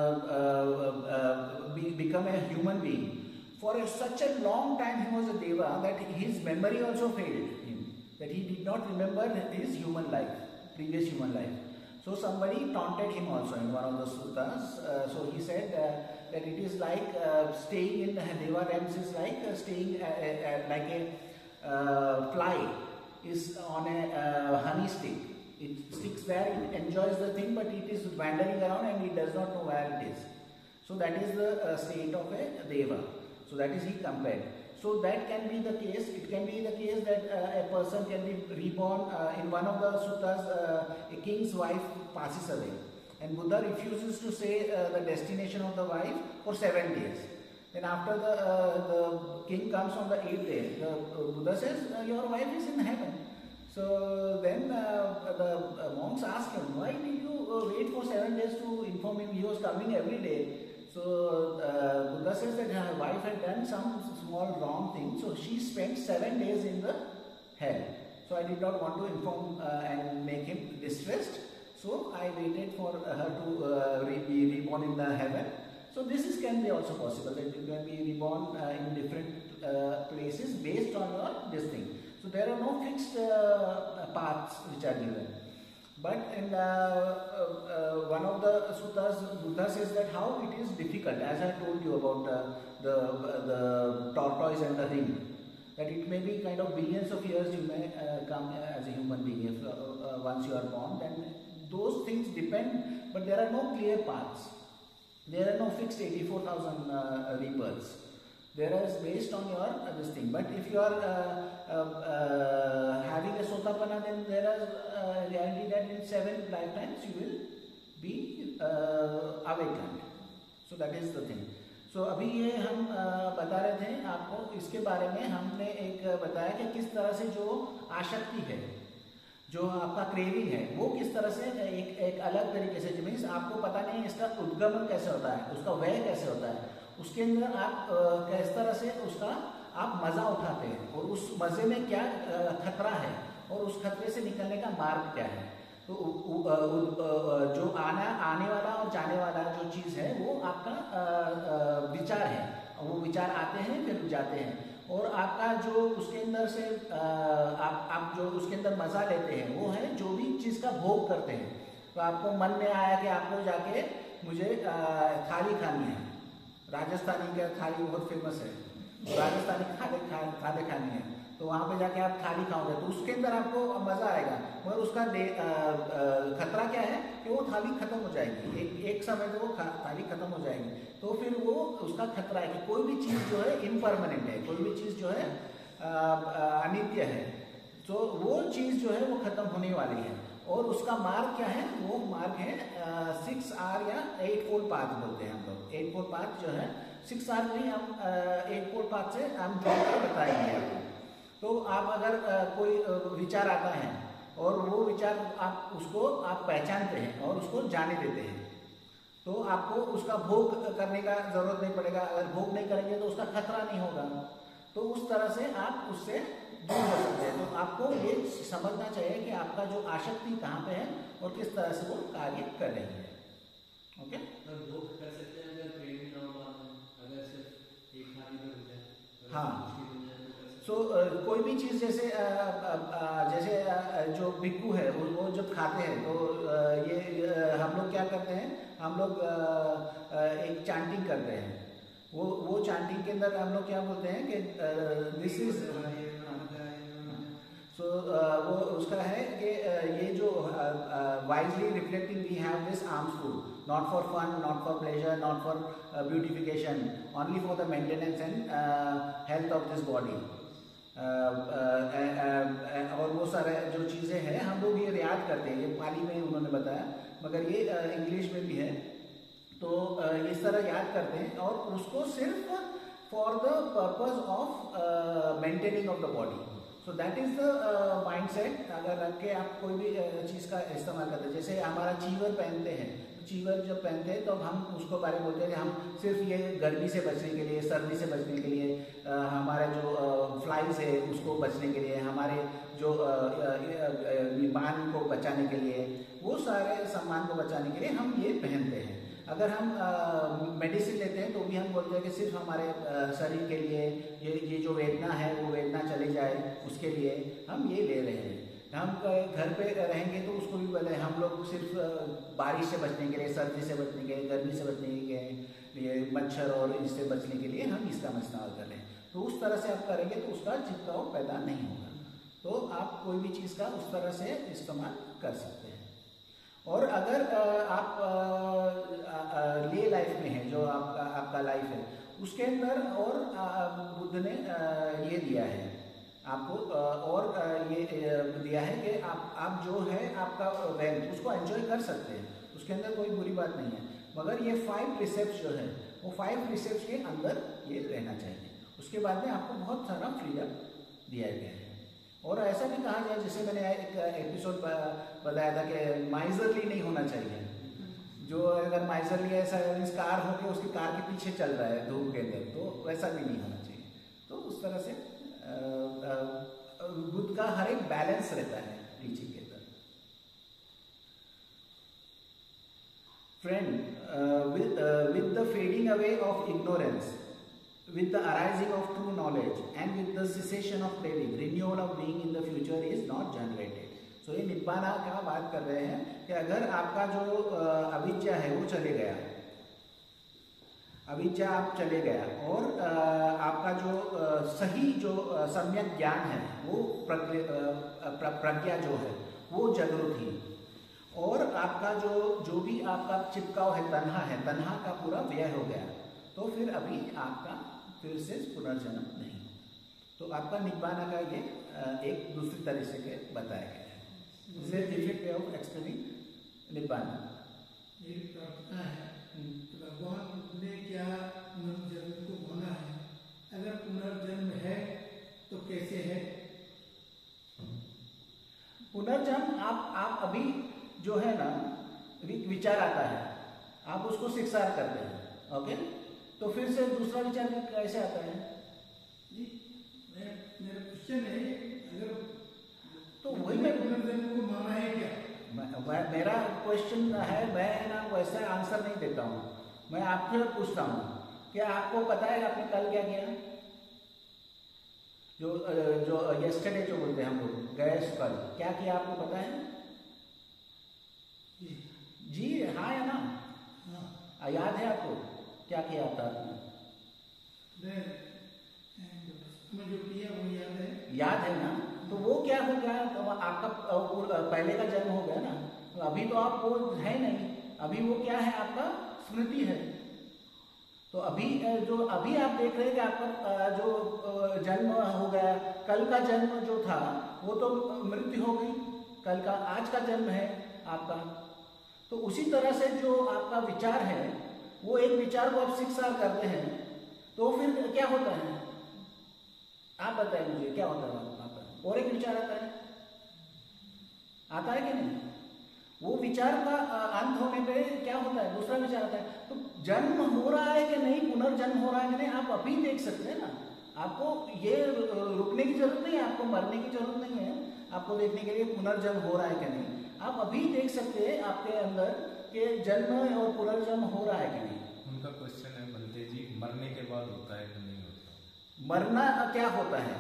uh, uh, be, become a human being, for a, such a long time he was a deva that his memory also failed him. That he did not remember his human life, previous human life. So somebody taunted him also in one of the suttas. Uh, so he said uh, that it is like uh, staying in the deva realms is like uh, staying uh, uh, like a uh, fly is on a uh, honey stick. It sticks there, it enjoys the thing, but it is wandering around and it does not know where it is. So that is the uh, state of a deva. So that is he compared. So that can be the case. It can be the case that uh, a person can be reborn. Uh, in one of the suttas, uh, a king's wife passes away, and Buddha refuses to say uh, the destination of the wife for seven days. Then after the uh, the king comes on the eighth day, the uh, Buddha says, uh, "Your wife is in heaven." So then uh, the uh, monks ask him, "Why did you uh, wait for seven days to inform him? He was coming every day." So uh, Buddha says that her wife had done some small wrong thing, so she spent seven days in the hell. So I did not want to inform uh, and make him distressed. So I waited for her to uh, re be reborn in the heaven. So this is can be also possible that you can be reborn uh, in different uh, places based on your this thing. So there are no fixed uh, paths which are given. But in uh, uh, one of the suttas, Buddha says that how it is difficult, as I told you about uh, the, uh, the tortoise and the ring, that it may be kind of billions of years you may uh, come as a human being if, uh, uh, once you are born, then those things depend, but there are no clear paths. There are no fixed eighty-four thousand uh, rebirths. There is based on your uh, this thing. But if you are uh, uh, uh, having a Sotapanna, then there is uh, reality that in seven lifetimes you will be uh, awakened. So that is the thing. So अभी ये हम uh, बता रहे थे आपको इसके बारे में हमने एक बताया कि किस तरह से जो आसक्ति है, जो आपका क्रेविंग है, वो किस तरह से एक एक अलग तरीके से मीन्स आपको पता नहीं इसका उद्गमन कैसे होता है, उसका व्यय कैसे होता है, उसके अंदर आप किस तरह से उसका आप मजा उठाते हैं और उस मजे में क्या खतरा है और उस खतरे से निकलने का मार्ग क्या है. तो उ, उ, उ, उ, जो आना आने वाला और जाने वाला जो चीज़ है वो आपका विचार है. वो विचार आते हैं फिर जाते हैं और आपका जो उसके अंदर से आप आप जो उसके अंदर मज़ा लेते हैं वो है जो भी चीज़ का भोग करते हैं. तो आपको मन में आया कि आपको जाके मुझे थाली खानी है, राजस्थानी का थाली बहुत फेमस है, राजस्थानी खाने खा, खाने खानी है, तो वहाँ पे जाके आप थाली खाओगे तो उसके अंदर आपको मज़ा आएगा, मगर उसका दे, आ, आ, खतरा क्या है कि वो थाली खत्म हो जाएगी, एक एक समय में वो थाली खत्म हो जाएगी. तो फिर वो उसका खतरा है कि कोई भी चीज़ जो है इम्परमानेंट है, कोई भी चीज़ जो है अनित्य है, तो वो चीज़ जो है वो खत्म होने वाली है. और उसका मार्ग क्या है, वो मार्ग है सिक्स आर या एट फोल्ड पाथ बोलते हैं हम लोग। एट फोल्ड पाथ जो है, सिक्स आर नहीं, हम एट फोल्ड पाथ से हम ड्रॉ कर बताएंगे आपको। तो आप अगर आ, कोई आ, विचार आता है और वो विचार आप उसको आप पहचानते हैं और उसको जाने देते हैं, तो आपको उसका भोग करने का जरूरत नहीं पड़ेगा। अगर भोग नहीं करेंगे तो उसका खतरा नहीं होगा। तो उस तरह से आप उससे दूर हो सकते हैं। तो आपको ये समझना चाहिए कि आपका जो आसक्ति कहाँ पे है और किस तरह से वो कार्य कर रही है। ओके, भोग कर सकते हैं अगर प्रेम ना हो, अगर सिर्फ एक खाली में हो जाए। हाँ, सो so, uh, कोई भी चीज़ जैसे uh, uh, uh, जैसे uh, जो भिक्खू है वो, वो जब खाते हैं तो uh, ये uh, हम लोग क्या करते हैं, हम लोग uh, uh, एक चांटिंग करते हैं। वो वो चांटिंग के अंदर हम लोग क्या बोलते हैं कि दिस इज सो वो उसका है कि uh, ये जो wisely reflecting we have this alms food, not for fun, not for pleasure, not for beautification, only for the maintenance and health of this body. और वो सारे जो चीज़ें हैं हम लोग ये याद करते हैं। ये पाली में उन्होंने बताया, मगर ये इंग्लिश में भी है। तो इस तरह याद करते हैं और उसको सिर्फ for the purpose of maintaining of the body. So that is the mind set. अगर रख के आप कोई भी चीज़ का इस्तेमाल करते हैं, जैसे हमारा चीवर पहनते हैं, चीवर जब पहनते हैं तो हम उसको बारे में बोलते हैं कि हम सिर्फ ये गर्मी से बचने के लिए, सर्दी से बचने के लिए, आ, हमारे जो फ्लाइज है उसको बचने के लिए, हमारे जो विमान को बचाने के लिए, वो सारे सामान को बचाने के लिए हम ये पहनते हैं। अगर हम मेडिसिन लेते हैं तो भी हम बोलते हैं कि सिर्फ हमारे आ, शरीर के लिए, ये ये जो वेदना है वो वेदना चली जाए उसके लिए हम ये ले रहे हैं। हम घर पे रहेंगे तो उसको भी बोले हम लोग सिर्फ बारिश से बचने के लिए, सर्दी से बचने के लिए, गर्मी से बचने के लिए, मच्छर और इससे बचने के लिए हम इसका इस्तेमाल कर रहे हैं। तो उस तरह से आप करेंगे तो उसका चिपकाव पैदा नहीं होगा। तो आप कोई भी चीज़ का उस तरह से इस्तेमाल कर सकते हैं। और अगर आप ले लाइफ में है, जो आपका आपका लाइफ है, उसके अंदर और बुद्ध ने ये दिया है आपको, और ये दिया है कि आप आप जो है आपका वेल्थ उसको एंजॉय कर सकते हैं, उसके अंदर कोई बुरी बात नहीं है। मगर ये फाइव प्रिसेप्ट्स जो है वो फाइव प्रिसेप्ट्स के अंदर ये रहना चाहिए। उसके बाद में आपको बहुत सारा फ्रीडम दिया गया है। और ऐसा भी कहा जाए, जैसे मैंने एक एपिसोड बताया था कि माइजरली नहीं होना चाहिए। जो अगर माइजरली ऐसा कार हो के उसकी कार के पीछे चल रहा है धूप के अंदर, तो वैसा भी नहीं होना चाहिए। तो उस तरह से बुद्ध का हर एक बैलेंस रहता है टीचिंग के अंदर। Friend, with with the fading away of ignorance, with the arising of true knowledge, and with the cessation of craving, renewal of being in the future is not generated. So ये निब्बाना का बात कर रहे हैं कि अगर आपका जो अविद्या है वो चले गया, अविद्या आप चले गया, और आपका जो सही जो सम्यक ज्ञान है वो प्रज्ञा जो है वो जागृत ही, और आपका जो जो भी आपका चिपकाव है, तन्हा है, तन्हा का पूरा व्यय हो गया, तो फिर अभी आपका फिर से पुनर्जन्म नहीं। तो आपका निब्बाना का ये एक दूसरी तरह से के बताया गया है। This is different way of explaining nibbana. ये प्रार्थना है तो भगवान ने क्या पुनर्जन्म को माना है? अगर पुनर्जन्म है तो कैसे है? पुनर्जन्म आप आप अभी जो है ना विचार आता है, आप उसको शिक्षा करते हैं, ओके, तो फिर से दूसरा विचार कैसे आता है? जी, मेरा क्वेश्चन है, अगर तो वही मैं पुनर्जन्म को माना है क्या? मैं, मेरा क्वेश्चन है, मैं ना वैसा आंसर नहीं देता हूँ, मैं आपसे पूछता हूँ क्या आपको पता है आपने कल क्या किया? जो जो यस्टरडे जो बोलते हैं हम लोग, गए कल क्या किया आपको पता है? जी, जी हाँ या ना? हाँ, याद है आपको क्या किया था आपने? मैं जो किया वो याद है। याद है ना? तो वो क्या हो गया? तो आपका पहले का जन्म हो गया ना, तो अभी तो आप वो है नहीं, अभी वो क्या है? आपका स्मृति है। तो अभी जो अभी आप देख रहे हैं कि आपका जो जन्म हो गया, कल का जन्म जो था वो तो मृत्यु हो गई, कल का आज का जन्म है आपका। तो उसी तरह से जो आपका विचार है वो एक विचार को आप सिक्स साल करते हैं तो फिर क्या होता है, आप बताएं मुझे क्या होता है वहां पर। और एक विचार आता है, आता है कि नहीं? वो विचार का अंत होने पे क्या होता है, दूसरा विचार आता है। तो जन्म हो रहा है कि नहीं, पुनर्जन्म हो रहा है कि नहीं, आप अभी देख सकते हैं ना। आपको ये रुकने की जरूरत नहीं है, आपको मरने की जरूरत नहीं है आपको देखने के लिए पुनर्जन्म हो रहा है कि नहीं। आप अभी देख सकते हैं आपके अंदर कि जन्म और पुनर्जन्म हो रहा है कि नहीं। उनका क्वेश्चन है बलते जी, मरने के बाद होता है कि नहीं होता? मरना क्या होता है?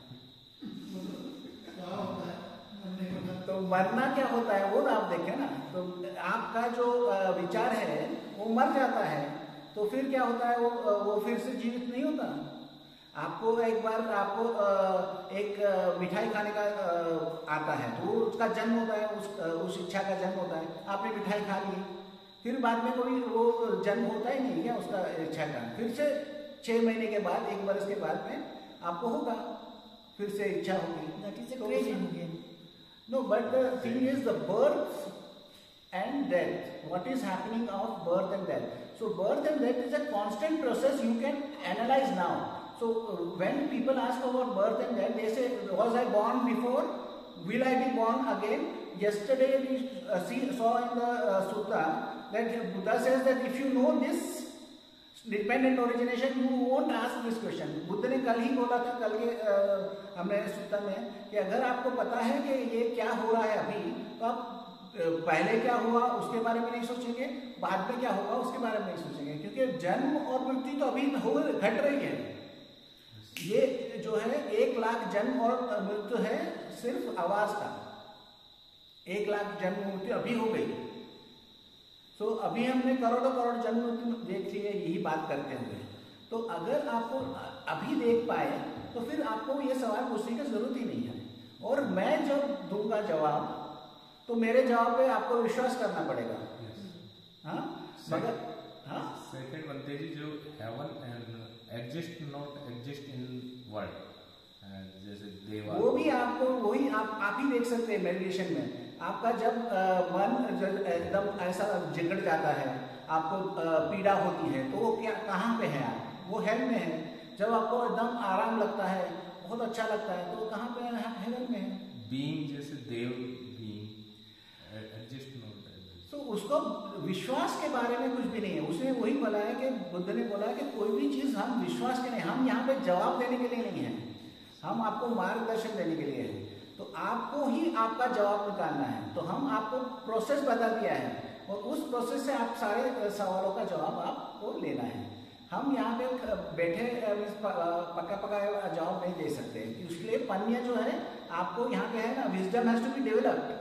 क्या होता है मरने के बाद? तो मरना क्या होता है वो आप देखें ना। तो आपका जो विचार है वो मर जाता है तो फिर क्या होता है, वो वो फिर से जीवित नहीं होता। आपको एक बार आपको एक मिठाई खाने का आता है तो उसका जन्म होता है, उस उस इच्छा का जन्म होता है। आपने मिठाई खा ली, फिर बाद में कोई वो जन्म होता ही नहीं क्या उसका इच्छा का। फिर से छह महीने के बाद, एक वर्ष के बाद में आपको होगा, फिर से इच्छा होगी। That is a तो craving again. No, but the thing is the birth and death. What is happening of birth and death? So birth and death is a constant process you can analyze now. So uh, when people ask about birth and death, they say, was I born before? Will I be born again? Yesterday we uh, see, saw in the uh, sutta that Buddha says that if you know this dependent origination you won't ask this question. Buddha ने कल ही बोला था, कल के आ, हमने सूत्र में कि अगर आपको पता है कि ये क्या हो रहा है अभी, तो आप पहले क्या हुआ उसके बारे में नहीं सोचेंगे, बाद में क्या होगा उसके बारे में नहीं सोचेंगे, क्योंकि जन्म और मृत्यु तो अभी हो घट रही है। ये जो है एक लाख जन्म और मृत्यु है सिर्फ आवाज का, एक लाख जन्म मृत्यु अभी हो गई। तो अभी हमने करोड़ों करोड़ जन्म मृत्यु देख लिए यही बात करते हुए। तो अगर आपको अभी देख पाए तो फिर आपको ये सवाल पूछने की जरूरत ही नहीं है। और मैं जब दूंगा जवाब तो मेरे जवाब पे आपको विश्वास करना पड़ेगा। हाँ मगर हाँ सेकंड बनते जी, जो heaven exist not exist in world, जैसे देवा, वो भी आपको वही आप आप ही देख सकते हैं मेडिटेशन में। आपका जब आ, मन जब एकदम ऐसा जकड़ जाता है, आपको आ, पीड़ा होती है, तो वो क्या कहाँ पे है? आप वो हेल में है। जब आपको एकदम आराम लगता है, बहुत अच्छा लगता है, तो वो कहाँ पे है? हेवन में है। बीइंग जैसे देव बीइंग एग्जिस्ट नॉट एग्जिस्ट, तो उसको विश्वास के बारे में कुछ भी नहीं है। उसने वही बोला है कि बुद्ध ने बोला है कि कोई भी चीज हम विश्वास के नहीं, हम यहाँ पे जवाब देने के लिए नहीं है, हम आपको मार्गदर्शन देने के लिए है। तो आपको ही आपका जवाब निकालना है। तो हम आपको प्रोसेस बता दिया है और उस प्रोसेस से आप सारे सवालों का जवाब आपको लेना है। हम यहाँ पे बैठे पक्का पक्का जवाब नहीं दे सकते, इसलिए पन्य जो है आपको यहाँ पे है ना, wisdom has to be developed.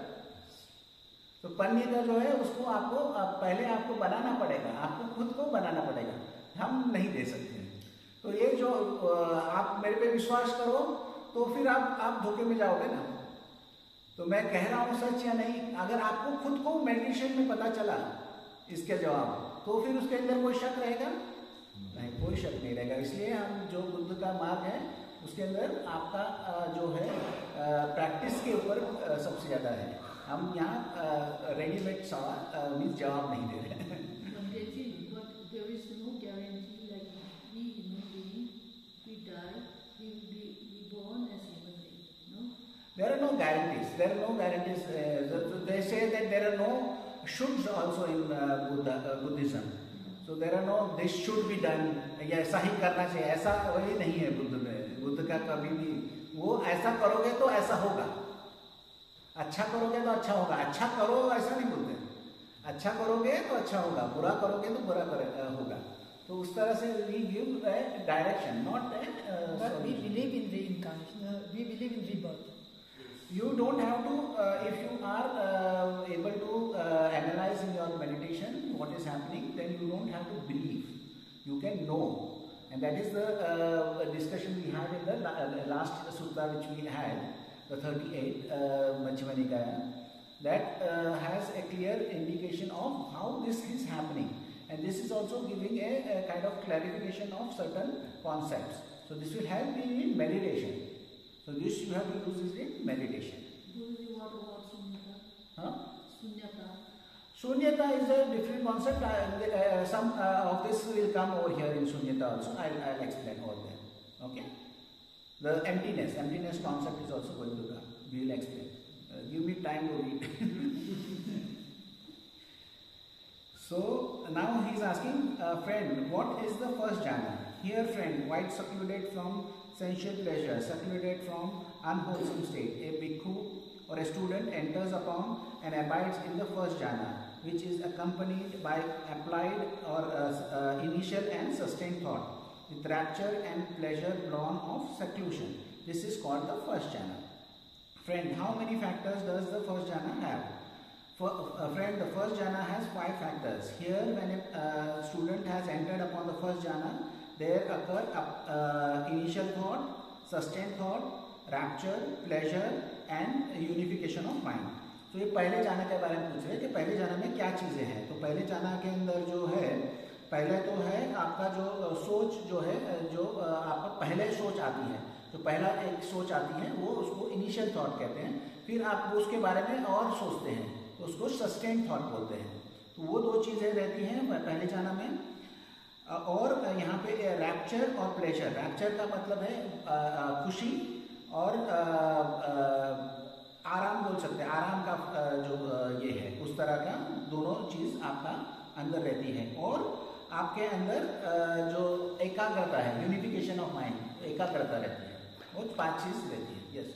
तो पन्य का जो है उसको आपको पहले आपको बनाना पड़ेगा, आपको खुद को बनाना पड़ेगा, हम नहीं दे सकते। तो ये जो आप मेरे पे विश्वास करो तो फिर आप आप धोखे में जाओगे ना। तो मैं कह रहा हूँ सच या नहीं, अगर आपको खुद को मेडिटेशन में पता चला इसके जवाब, तो फिर उसके अंदर कोई शक रहेगा नहीं, कोई शक नहीं रहेगा। इसलिए हम जो बुद्ध का मार्ग है उसके अंदर आपका जो है प्रैक्टिस के ऊपर सबसे ज़्यादा है। हम यहाँ रेडीमेड सवाल मीन्स जवाब नहीं दे रहे हैं। There are no guarantees. There are no guarantees. Uh, they say that there are no shoulds also in uh, Buddha, uh, Buddhism. So there are no this should be done. या ऐसा ही करना चाहिए, ऐसा वही नहीं है बुद्ध में। बुद्ध का कभी भी वो ऐसा करोगे तो ऐसा होगा, अच्छा करोगे तो अच्छा होगा, अच्छा करो ऐसा नहीं बोलते, अच्छा करोगे तो अच्छा होगा, बुरा करोगे तो बुरा होगा। तो उस तरह से we give a direction, not a. Uh, but we believe in reincarnation. Uh, we believe in rebirth. You don't have to, uh, if you are uh, able to uh, analyze in your meditation what is happening, then you don't have to believe. You can know. And that is the uh, discussion we had in the la last sutta which we had, the thirty-eight, uh, Majjhima Nikaya, that uh, has a clear indication of how this is happening. And this is also giving a, a kind of clarification of certain concepts. So this will help you in meditation. So this you have to use this in meditation. Guruji, what about some Sunyata. Shunyata is a different concept. Uh, uh, some uh, of this will come over here in Shunyata also. I'll, I'll explain over there. Okay? The emptiness, emptiness concept is also going to come. We will explain. Uh, give me time to read. So now he is asking, uh, friend, what is the first jhana? Here, friend, quite secluded from sensual pleasure, secluded from unwholesome state. A bhikkhu or a student enters upon and abides in the first jhana, which is accompanied by applied or uh, uh, initial and sustained thought, with rapture and pleasure born of seclusion. This is called the first jhana. Friend, how many factors does the first jhana have? For, uh, friend, the first jhana has five factors. Here, when a uh, student has entered upon the first jhana, there occur uh, initial thought, sustained thought, rapture, pleasure and unification of mind. तो ये पहले जाना के बारे में पूछ रहे हैं कि पहले जाना में क्या चीज़ें हैं. तो पहले जाना के अंदर जो है, पहले तो है आपका जो सोच जो है, जो आपका पहले सोच आती है, जो पहला एक सोच आती है वो उसको इनिशियल थॉट कहते हैं. फिर आप उसके बारे में और सोचते हैं तो उसको सस्टेन थॉट बोलते हैं. तो वो दो चीज़ें रहती हैं पहले जाना में. और यहाँ पे रैप्चर और प्लेजर. रैप्चर का मतलब है खुशी और आराम बोल सकते हैं. आराम का जो ये है उस तरह का दोनों चीज़ आपका अंदर रहती है. और आपके अंदर जो एकाग्रता है, यूनिफिकेशन ऑफ माइंड, एकाग्रता रहती है. वो पांच चीज़ रहती है. Yes,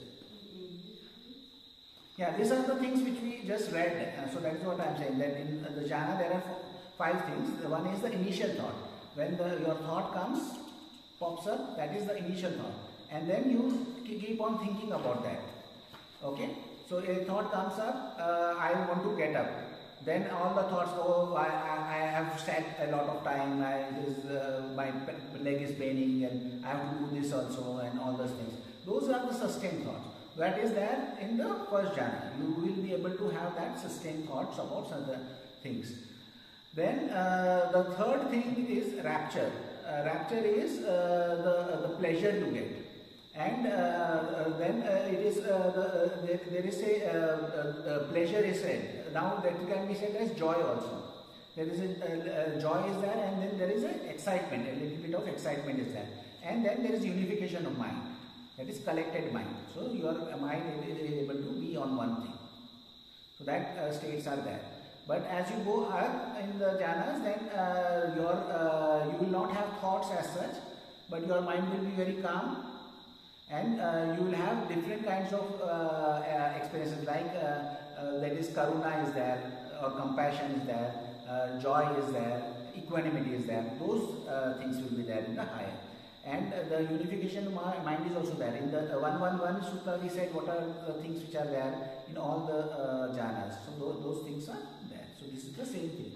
yeah, these are the things which we just read. Uh, so that is what I am saying, that in the jhana there are five things. The one is the initial thought. When the, your thought comes, pops up, that is the initial thought. And then you keep on thinking about that. Okay? So a thought comes up, uh, I want to get up. Then all the thoughts, oh, I, I, I have sat a lot of time, I, this, uh, my leg is paining and I have to do this also and all those things. Those are the sustained thoughts. That is there in the first jhana. You will be able to have that sustained thoughts about certain things. Then uh, the third thing is rapture. Uh, rapture is uh, the, the pleasure you get. And uh, uh, then uh, it is, uh, the, uh, there, there is a uh, uh, pleasure is said. Now that can be said as joy also. There is a uh, uh, joy is there, and then there is a excitement, a little bit of excitement is there. And then there is unification of mind. That is collected mind. So your mind is able to be on one thing. So that uh, states are there. But as you go up in the jhanas, then uh, your uh, you will not have thoughts as such, but your mind will be very calm, and uh, you will have different kinds of uh, uh, experiences, like uh, uh, that is karuna is there, or compassion is there, uh, joy is there, equanimity is there. Those uh, things will be there in the higher. And uh, the unification of mind is also there. In the uh, one one one sutta we said what are the things which are there in all the uh, jhanas. So those, those things are there. So this is the same thing.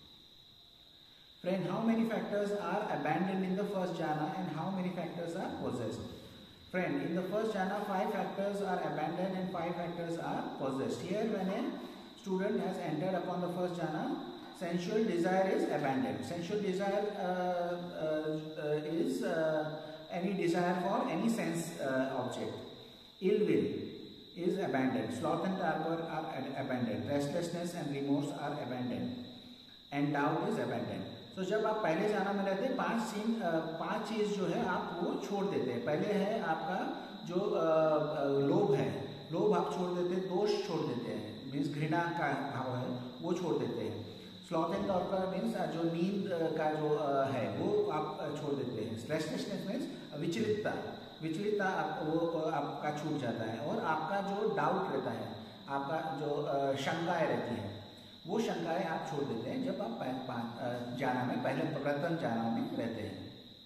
Friend, how many factors are abandoned in the first jhana and how many factors are possessed? Friend, in the first jhana, five factors are abandoned and five factors are possessed. Here when a student has entered upon the first jhana, sensual desire is abandoned. Sensual desire uh, uh, uh, is uh, any desire for any sense uh, object. Ill will is abandoned. Sloth and torpor are abandoned. Restlessness and remorse are abandoned. And doubt is abandoned. So जब आप पहले जाना में रहते हैं, पांच चीज पांच चीज जो है आप वो छोड़ देते हैं. पहले है आपका जो लोभ है, लोभ आप छोड़ देते हैं. दोष छोड़ देते हैं, मीन्स घृणा का भाव है वो छोड़ देते हैं. स्लॉथ एंड टॉर्पर मीन्स जो नींद का जो है वो आप छोड़ देते हैं. रेस्टलेसनेस मीन्स विचलितता, विचलितता आप वो आपका छूट जाता है. और आपका जो डाउट रहता है, आपका जो शंकाएं रहती हैं, वो शंकाएं आप छोड़ देते हैं जब आप जाना में पहले प्रथम जाना में रहते हैं.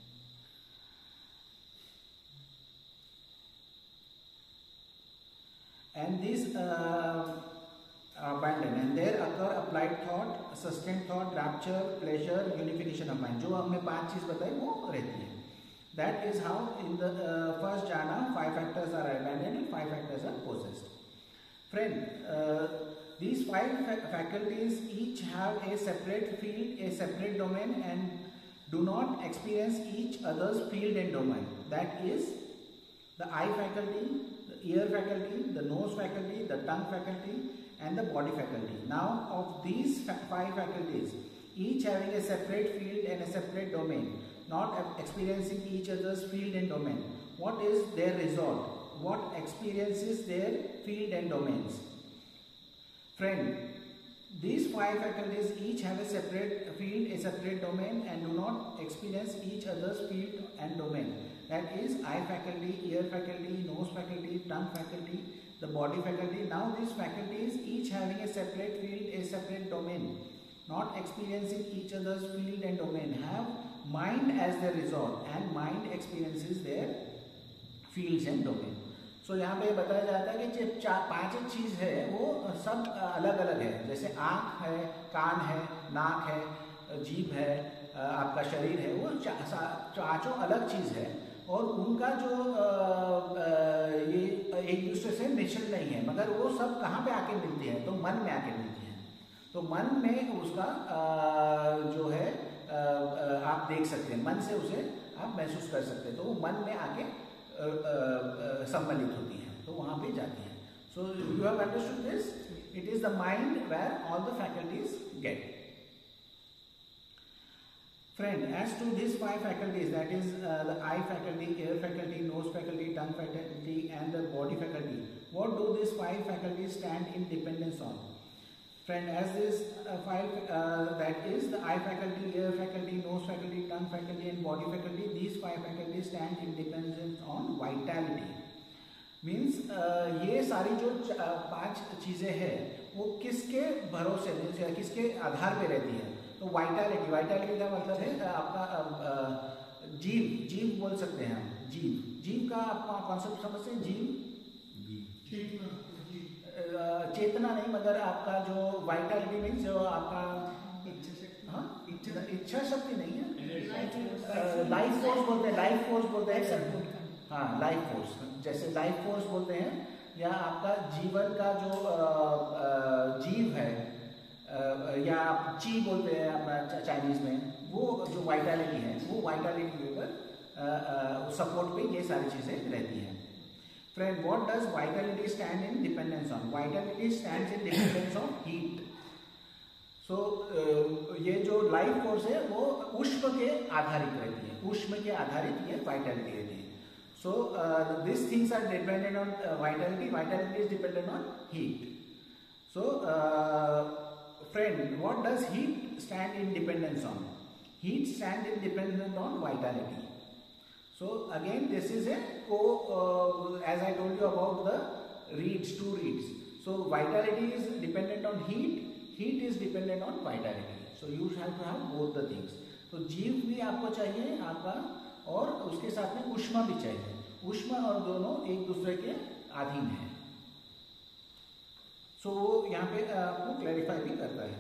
And these uh, abandoned and there occur applied thought, sustained thought, rapture, pleasure, unification of mind. जो हमने पांच चीज बताई वो रहती है. That is how in the uh, first jhana five factors are abandoned and five factors are possessed. Friend, uh, these five fa faculties each have a separate field, a separate domain, and do not experience each other's field and domain. That is the eye faculty, the ear faculty, the nose faculty, the tongue faculty, and the body faculty. Now, of these five faculties, each having a separate field and a separate domain, not experiencing each other's field and domain. What is their result? What experiences their field and domains? Friend, these five faculties each have a separate field, a separate domain, and do not experience each other's field and domain. That is eye faculty, ear faculty, nose faculty, tongue faculty, the body faculty. Now these faculties each having a separate field, a separate domain, not experiencing each other's field and domain, have mind as their result, and mind experiences their fields and domain. So so, यहाँ पे बताया जाता है कि जो पांच चीज है वो सब अलग अलग है, जैसे आँख है, कान है, नाक है, जीभ है, आपका शरीर है, वो पांचों अलग चीज है और उनका जो ये एक दूसरे से मिश्रण नहीं है, मगर वो सब कहाँ पे आके मिलती है? तो मन में आके मिलती है। तो मन में उसका जो है आप देख सकते हैं, मन से उसे आप महसूस कर सकते हैं, तो वो मन में आके सम्मिलित होती है, तो वहां पे जाती है. So you have understood this. It is the mind where all the faculties get. Friend, as to these five faculties, that is uh, the eye faculty, ear faculty, nose faculty, tongue faculty, and the body faculty, what do these five faculties stand in dependence on? Friend, as this uh, five, uh, that is the eye faculty, ear faculty, nose faculty, tongue faculty, and body faculty, these five faculties stand in dependence on vitality. Means uh, ये सारी जो uh, पांच चीजें हैं वो किसके भरोसे, किसके आधार पे रहती है? तो वाइटैलिटी, वाइटैलिटी का मतलब है आपका जीव, जीव बोल सकते हैं हम, जीव. जीव का आपका कॉन्सेप्ट समझते हैं? जीव चेतना नहीं, मगर आपका जो वाइटैलिटी मीन्स जो आपका इच्छा शक्ति नहीं है, लाइफ फोर्स बोलते हैं, लाइफ फोर्स बोलते हैं, हाँ लाइफ फोर्स, जैसे लाइफ फोर्स बोलते हैं, या आपका जीवन का जो जीव है, या आप ची बोलते हैं अपना चाइनीज में, वो जो वाइटैलिटी है वो वाइटैलिटी के ऊपर सपोर्ट पे ये सारी चीजें रहती हैं. Friend, what does vitality stand in dependence on? Vitality stands in dependence on heat. So ये जो लाइफ फोर्स है वो उष्ण के आधारित रहती है, उष्ण के आधारित ये वाइटैलिटी रहती है. So this things are dependent on vitality, vitality is dependent on heat. So friend, what does heat stand in dependence on? Heat stand in dependence on vitality. So again, this is a co, uh, as I told you about the reeds, two reeds. So vitality is dependent on heat, heat is dependent on vitality. So you have to have both the things. So जीव भी आपको चाहिए आपका, और उसके साथ में ऊष्मा भी चाहिए. ऊष्मा और दोनों एक दूसरे के अधीन है. सो so, यहाँ पे आपको क्लैरिफाई भी करता है.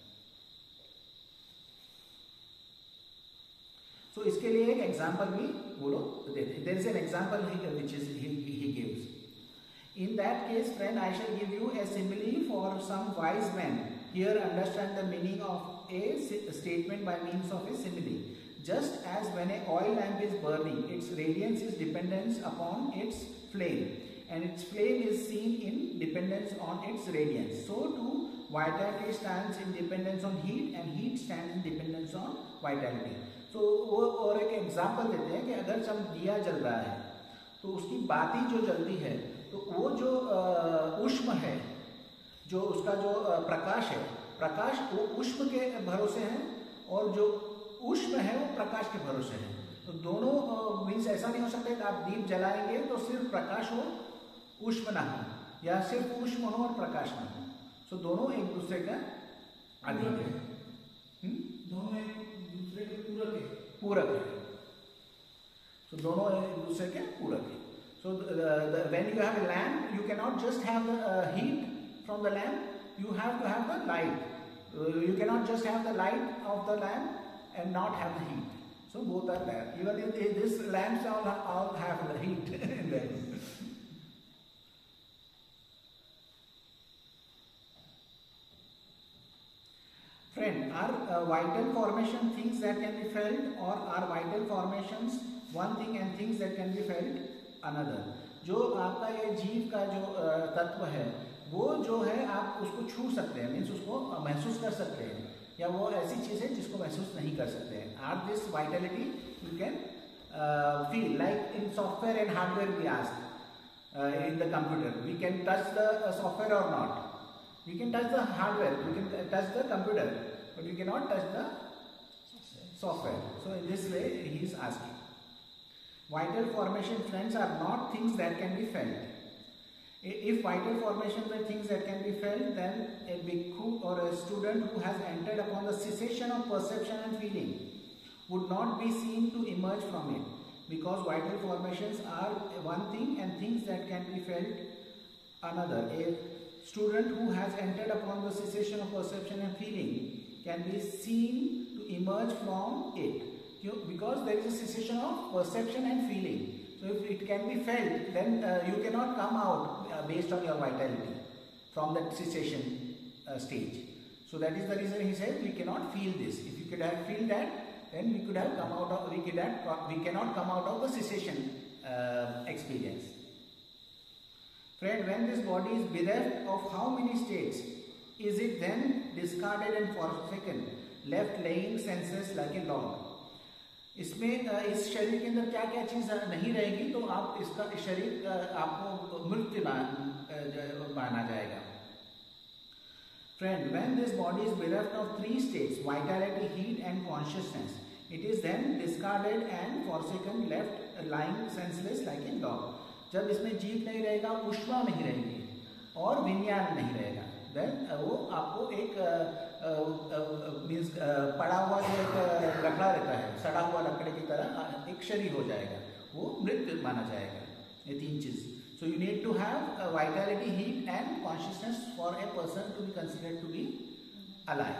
सो so, इसके लिए एक एग्जांपल भी बोलो देते. There is an example which is he gives. In that case friend, I shall give you a simile for some wise man. Here understand the meaning of a statement by means of a simile. Just as when a oil lamp is burning, its radiance is dependent upon its flame, and its flame is seen in dependence on its radiance. So too, vitality stands in dependence on heat, and heat stands in dependence on vitality. So वो और एक example देते हैं कि अगर हम दिया जल रहा है तो उसकी बाती जो जलती है, तो वो जो ऊष्म है, जो उसका जो प्रकाश है, प्रकाश वो ऊष्म के भरोसे है, और जो ऊष्म है वो प्रकाश के भरोसे है. तो दोनों मीन्स ऐसा नहीं हो सकता कि आप दीप जलाएंगे तो सिर्फ प्रकाश हो, ऊष्म ना हो, या सिर्फ ऊष्म हो और प्रकाश ना हो. सो दोनों एक दूसरे का अधीन है, दोनों एक दूसरे के पूरक है, पूरक है. सो दोनों एक दूसरे के पूरक है. So when you have a lamp, you can not just have the heat from the lamp, you have to have the light. You cannot just have the light of the lamp and not have the heat. So both are there. Even if, if this lamps all, all have the heat in them. Friend, are uh, vital formation things that can be felt, or are vital formations one thing and things that can be felt another? जो आपका ये जीव का जो तत्व है वो जो है आप उसको छू सकते हैं, मीन्स उसको महसूस कर सकते हैं, या वो ऐसी चीज़ है जिसको महसूस नहीं कर सकते हैं. Or this vitality you can feel like in software and hardware we ask in the computer, we can touch the software और not. We can touch the hardware, we can touch the computer, but we cannot touch the software. So in this way he is asking. Vital formation, friends, are not things that can be felt. If vital formation were things that can be felt, then a bhikkhu or a student who has entered upon the cessation of perception and feeling would not be seen to emerge from it, because vital formations are one thing and things that can be felt another. A student who has entered upon the cessation of perception and feeling can be seen to emerge from it, because there is a cessation of perception and feeling. So if it can be felt, then uh, you cannot come out uh, based on your vitality from that cessation uh, stage. So that is the reason he said we cannot feel this. If you could have feel that, then we could have come out of, we could have, we cannot come out of the cessation uh, experience. Friend, when this body is bereft of how many states, is it then discarded and forsaken, left laying senseless like a log? इसमें इस शरीर के अंदर क्या क्या चीज नहीं रहेगी तो आप इसका शरीर आपको मृत्यु माना जाएगा. Friend, when this body is bereft of three states, vitality, heat and consciousness, it is then discarded and forsaken, left lying senseless like a log. जब इसमें जीव नहीं रहेगा, ऊष्मा नहीं रहेगी और विज्ञान नहीं रहेगा, देन वो आपको एक मीन्स पड़ा हुआ जो एक लकड़ा रहता है, सड़ा हुआ लकड़े की तरह एक शरीर हो जाएगा, वो मृत माना जाएगा. ये तीन चीज. So you need to have vitality, heat and consciousness for a person to be considered to be alive.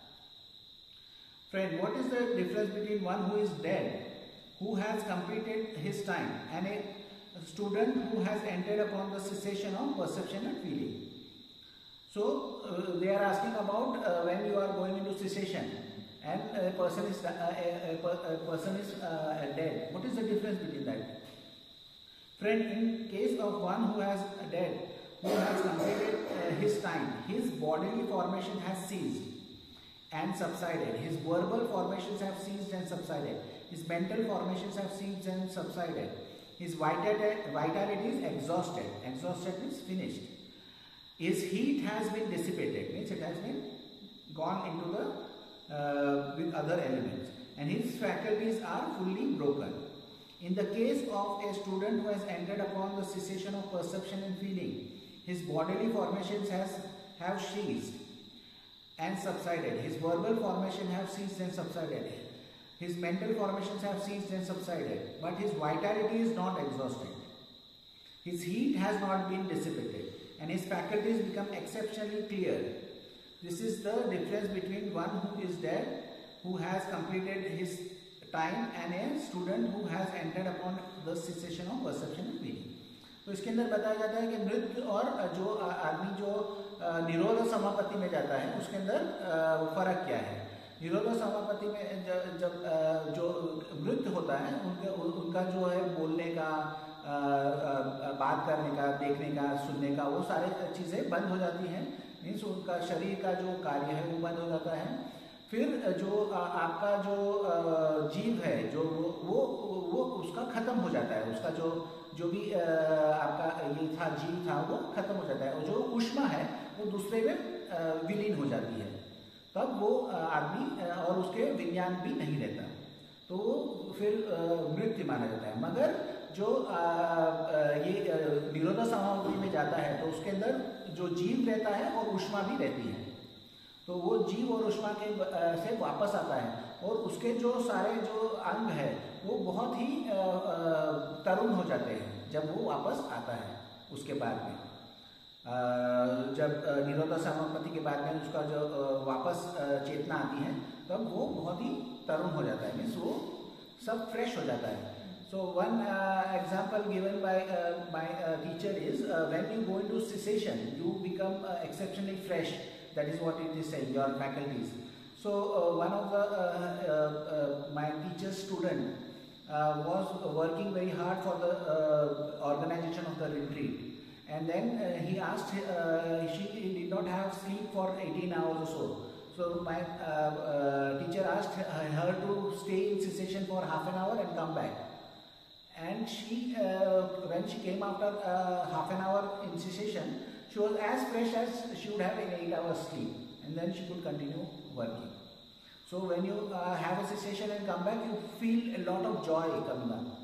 Friend, what is the difference between one who is dead, who has completed his time, and a student who has entered upon the cessation of perception and feeling? So uh, they are asking about uh, when you are going into cessation and a person is uh, a, a, a person is uh, dead. What is the difference between that? Friend, in case of one who has dead, who has completed uh, his time, his bodily formation has ceased and subsided. His verbal formations have ceased and subsided. His mental formations have ceased and subsided. His vitality is exhausted. Exhausted means finished. His heat has been dissipated, means it has been gone into the uh, with other elements, and his faculties are fully broken. In the case of a student who has entered upon the cessation of perception and feeling, his bodily formations has have ceased and subsided. His verbal formation have ceased and subsided. His mental formations have ceased and subsided, but his vitality is not exhausted. His heat has not been dissipated, and his faculties become exceptionally clear. This is the difference between one who is dead, who has completed his time, and a student who has entered upon the cessation of perception and feeling. तो इसके अंदर बताया जाता है कि मृत्यु और जो आदमी जो निरोध समापत्ति में जाता है उसके अंदर फर्क क्या है. निरोध समापत्ति में जब, जब जो मृत्यु होता है उनके उनका जो है बोलने का, बात करने का, देखने का, सुनने का, वो सारे चीज़ें बंद हो जाती हैं. मीन्स उनका शरीर का जो कार्य है वो बंद हो जाता है. फिर जो आपका जो जीव है जो वो वो उसका खत्म हो जाता है. उसका जो जो भी आपका ये था जीव था वो खत्म हो जाता है, और जो ऊष्मा है वो दूसरे में विलीन हो जाती है. तब वो आदमी और उसके विज्ञान भी नहीं रहता, तो वो फिर मृत्यु माना जाता है. मगर जो ये निरोध समापत्ति में जाता है तो उसके अंदर जो जीव रहता है और ऊष्मा भी रहती है, तो वो जीव और ऊष्मा के से वापस आता है, और उसके जो सारे जो अंग है वो बहुत ही तरुण हो जाते हैं जब वो वापस आता है. उसके बाद में जब निरोध समापत्ति के बाद में उसका जो वापस चेतना आती है तब वो बहुत ही तरुण हो जाता है, मीन्स वो सब फ्रेश हो जाता है. So one uh, example given by uh, my uh, teacher is uh, when you go into cessation, you become uh, exceptionally fresh. That is what it is saying, your faculties. So uh, one of the uh, uh, uh, my teacher's student uh, was working very hard for the uh, organization of the retreat, and then uh, he asked, uh, she did not have sleep for eighteen hours or so. So my uh, uh, teacher asked her to stay in cessation for half an hour and come back. And she, uh, when she came after uh, half an hour in cessation, she was as fresh as she would have in eight hours sleep, and then she could continue working. So when you uh, have a cessation and come back, you feel a lot of joy coming up.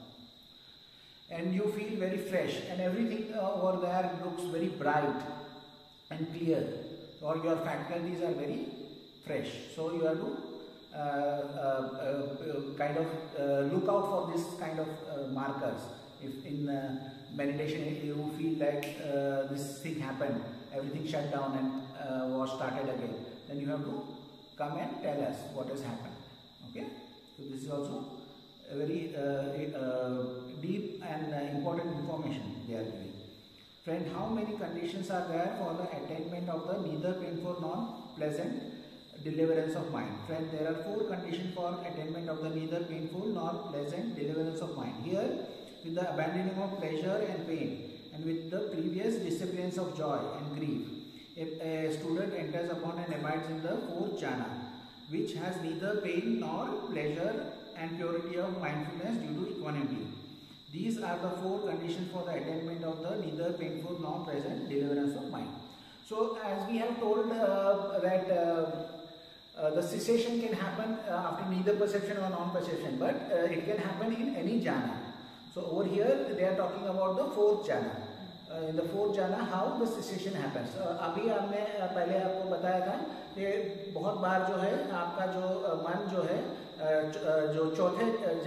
And you feel very fresh, and everything uh, over there looks very bright and clear. Or your faculties are very fresh. So you have to uh, uh, uh, kind of uh, look out for this kind of uh, markers. If in uh, meditation you feel like uh, this thing happened, everything shut down and uh, was started again, then you have to come and tell us what has happened. Okay? So this is also a very uh, uh, deep and uh, important information they are giving. Friend, how many conditions are there for the attainment of the neither painful nor pleasant deliverance of mind? Friend, there are four conditions for attainment of the neither painful nor pleasant deliverance of mind. Here, with the abandoning of pleasure and pain, and with the previous disappearance of joy and grief, if a student enters upon and abides in the fourth jhana, which has neither pain nor pleasure and purity of mindfulness due to equanimity. These are the four conditions for the attainment of the neither painful nor pleasant deliverance of mind. So, as we have told uh, that uh, uh, the cessation can happen uh, after neither perception or non-perception, but uh, it can happen in any jhana. So, over here they are talking about the fourth jhana. Uh, in the fourth jhana, how the cessation happens. Uh, अभी हमने uh, पहले आपको बताया था कि बहुत बार जो है आपका जो uh, मन जो है uh, जो चौथे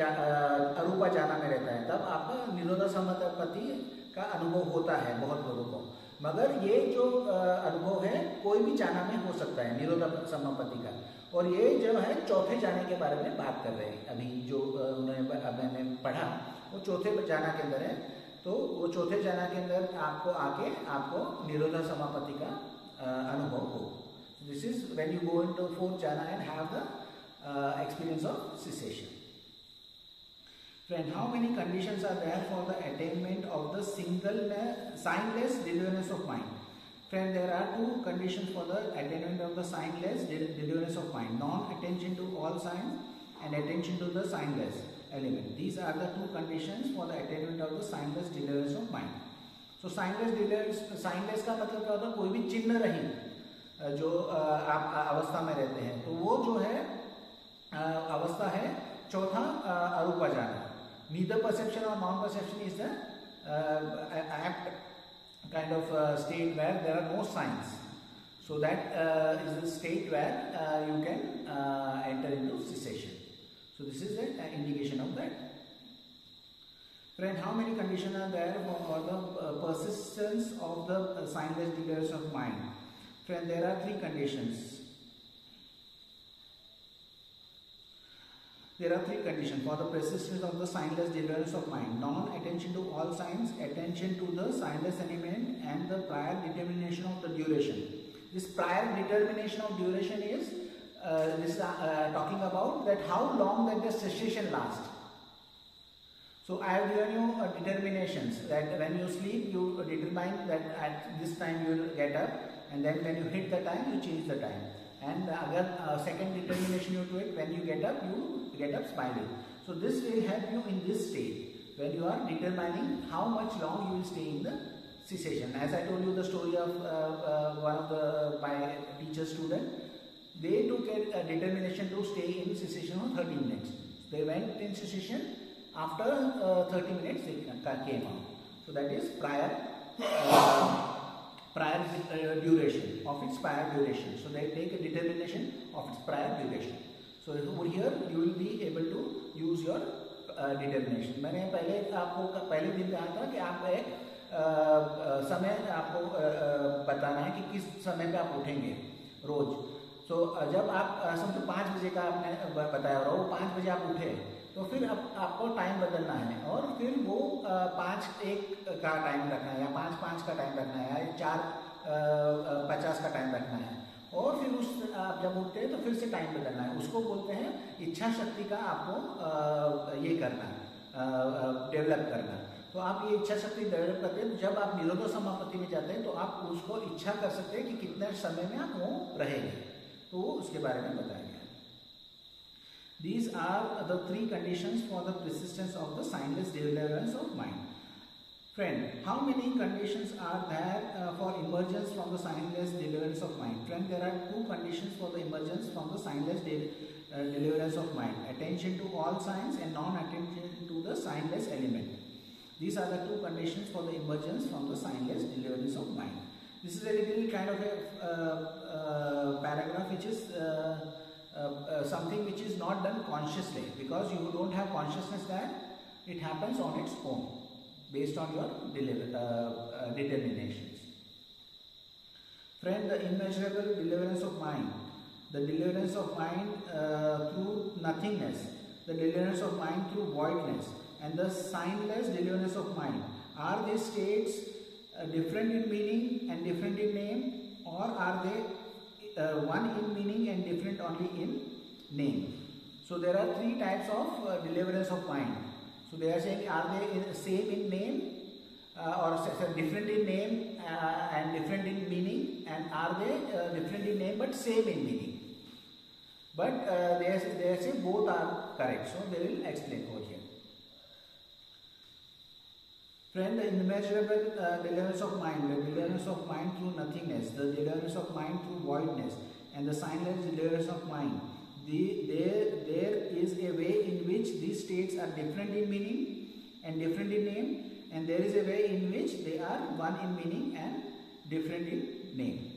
uh, अरूपा जाना में रहता है, तब आपका निरोधा समापत्ति का अनुभव होता है बहुत लोगों को. मगर ये जो अनुभव है कोई भी जाना में हो सकता है निरोधा समापत्ति का, और ये जो है चौथे जाने के बारे में बात कर रहे हैं. अभी जो उन्होंने मैंने पढ़ा वो चौथे जाना के अंदर है. तो वो चौथे जाना के अंदर आपको आके आपको निरोधा समापत्ति का अनुभव हो. This is when you go into fourth jhana and have the experience of cessation. Friend, how many conditions are there for the attainment of the single signless deliverance of mind? Friend, there are two conditions for the attainment of the signless deliverance of mind: non-attention to all signs and attention to the signless element. These are the two conditions for the attainment of the signless deliverance of mind. So, signless deliverance, signless का मतलब क्या होता है? कोई भी चिन्ह रहित जो आप अवस्था में रहते हैं, तो वो जो है अवस्था है चौथा अरूपा जाना. Neither perception or non-perception is the uh, act kind of uh, state where there are no signs. So that uh, is the state where uh, you can uh, enter into cessation. So this is an uh, indication of that. Friend, how many conditions are there for, for the uh, persistence of the uh, signless deliverance of mind? Friend, there are three conditions. There are three conditions for the persistence of the signless deliverance of mind: non-attention to all signs, attention to the signless element, and the prior determination of the duration. This prior determination of duration is uh, this uh, uh, talking about that how long that the cessation lasts. So I have given you uh, determinations that when you sleep, you determine that at this time you will get up, and then when you hit the time, you change the time. And the other uh, second determination you do it when you get up, you get up smiling. So this will help you in this state when you are determining how much long you will stay in the cessation. As I told you the story of uh, uh, one of the my teacher student, they took a, a determination to stay in cessation for thirty minutes. They went in cessation. After uh, thirty minutes, they came out. So that is prior. Uh, prior uh, duration of its prior duration. So they take a determination of its prior duration. So over here you will be able to use your uh, determination. मैंने पहले आपको पहले दिन कहा था कि आप एक uh, समय आपको uh, बताना है कि किस समय पे आप उठेंगे रोज. तो so, जब आप समझो पाँच बजे का आपने बताया और वो पाँच बजे आप उठे, तो फिर आप, आपको टाइम बदलना है और फिर वो पाँच एक का टाइम रखना है या पाँच पाँच का टाइम रखना है या चार पचास का टाइम रखना है, और फिर उस आप जब उठते हैं तो फिर से टाइम बदलना है. उसको बोलते हैं इच्छा शक्ति का आपको ये करना, डेवलप करना. तो आप ये इच्छा शक्ति डेवलप करते हैं, तो जब आप निरोधो समापत्ति में जाते हैं तो आप उसको इच्छा कर सकते हैं कि कितने समय में आप वो रहेंगे, तो वो उसके बारे में बताया गया। These are the three conditions for the persistence of the signless deliverance of mind. Friend, how many conditions are there uh, for emergence from the signless deliverance of mind? Friend, there are two conditions for the emergence from the signless de uh, deliverance of mind: attention to all signs and non-attention to the signless element. These are the two conditions for the emergence from the signless deliverance of mind. This is a little kind of a uh, uh, paragraph which is uh, uh, uh, something which is not done consciously, because you don't have consciousness that it happens on its own based on your deliver, uh, uh, determinations. Friend, the immeasurable deliverance of mind, the deliverance of mind uh, through nothingness, the deliverance of mind through voidness, and the signless deliverance of mind, are these states uh, different in meaning and different in name, or are they uh, one in meaning and different only in name? So there are three types of uh, deliverance of mind. So they are saying, are they in, same in name uh, or so different in name uh, and different in meaning, and are they uh, different in name but same in meaning? But uh, they, are, they are saying both are correct, so they will explain over here. Friend, the immeasurable uh, deliverance of mind, the deliverance of mind through nothingness, the deliverance of mind through voidness, and the signless deliverance of mind. The, there, there is a way in which these states are different in meaning and different in name, and there is a way in which they are one in meaning and different in name.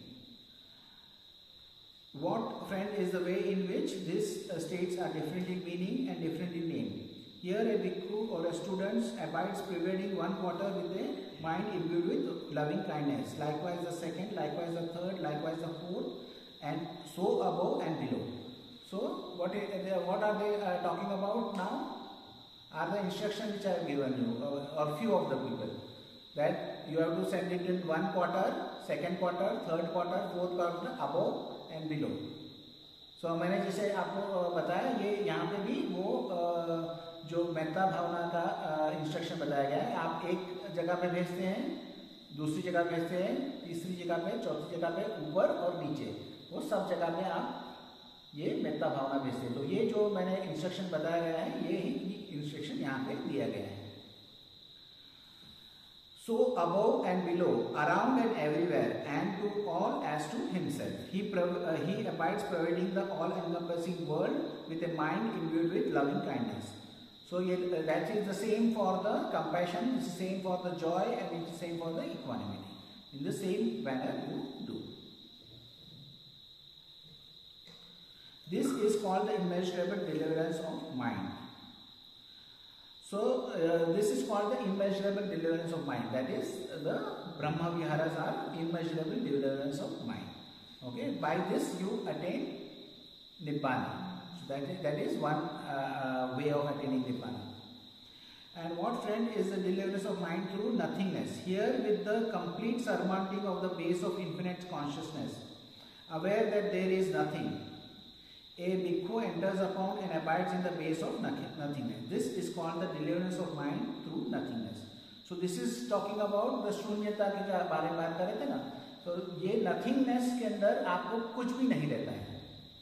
What, friend, is the way in which these uh, states are different in meaning and different in name? Here a bhikkhu or a student abides pervading one quarter with a mind imbued with loving kindness, likewise the second, likewise the third, likewise the fourth, and so above and below. So what, what are they uh, talking about now? Are the instructions which I have given you, or, or few of the people, that you have to send it in one quarter, second quarter, third quarter, fourth quarter, above and below. So मैंने जैसे आपको बताया, ये यहाँ पे भी वो जो मेहता भावना का इंस्ट्रक्शन बताया गया है, आप एक जगह पे भेजते हैं, दूसरी जगह भेजते हैं, तीसरी जगह पे, चौथी जगह पे, ऊपर और नीचे, वो सब जगह पे आप ये मेहता भावना भेजते हैं। तो ये जो मैंने इंस्ट्रक्शन बताया गया है, ये ही इंस्ट्रक्शन यहाँ पे दिया गया है। So above and below, around and everywhere, and to all as to himself, he uh, he abides pervading the all-encompassing world with a mind imbued with loving kindness. So that is the same for the compassion, it's the same for the joy, and it's the same for the equanimity. In the same manner you do. This is called the immeasurable deliverance of mind. So uh, this is called the immeasurable deliverance of mind. That is, the Brahma Viharas are immeasurable deliverance of mind. Okay, by this you attain Nibbana. So that is, that is one uh, way of attaining Nibbana. And what, friend, is the deliverance of mind through nothingness? Here with the complete surmounting of the base of infinite consciousness, aware that there is nothing, a bhikkhu enters upon and abides in the base of nothingness. This is called the deliverance of mind through nothingness. So this is talking about the शून्यता के बारे में बात कर रहे थे ना, तो ये nothingness के अंदर आपको कुछ भी नहीं रहता है।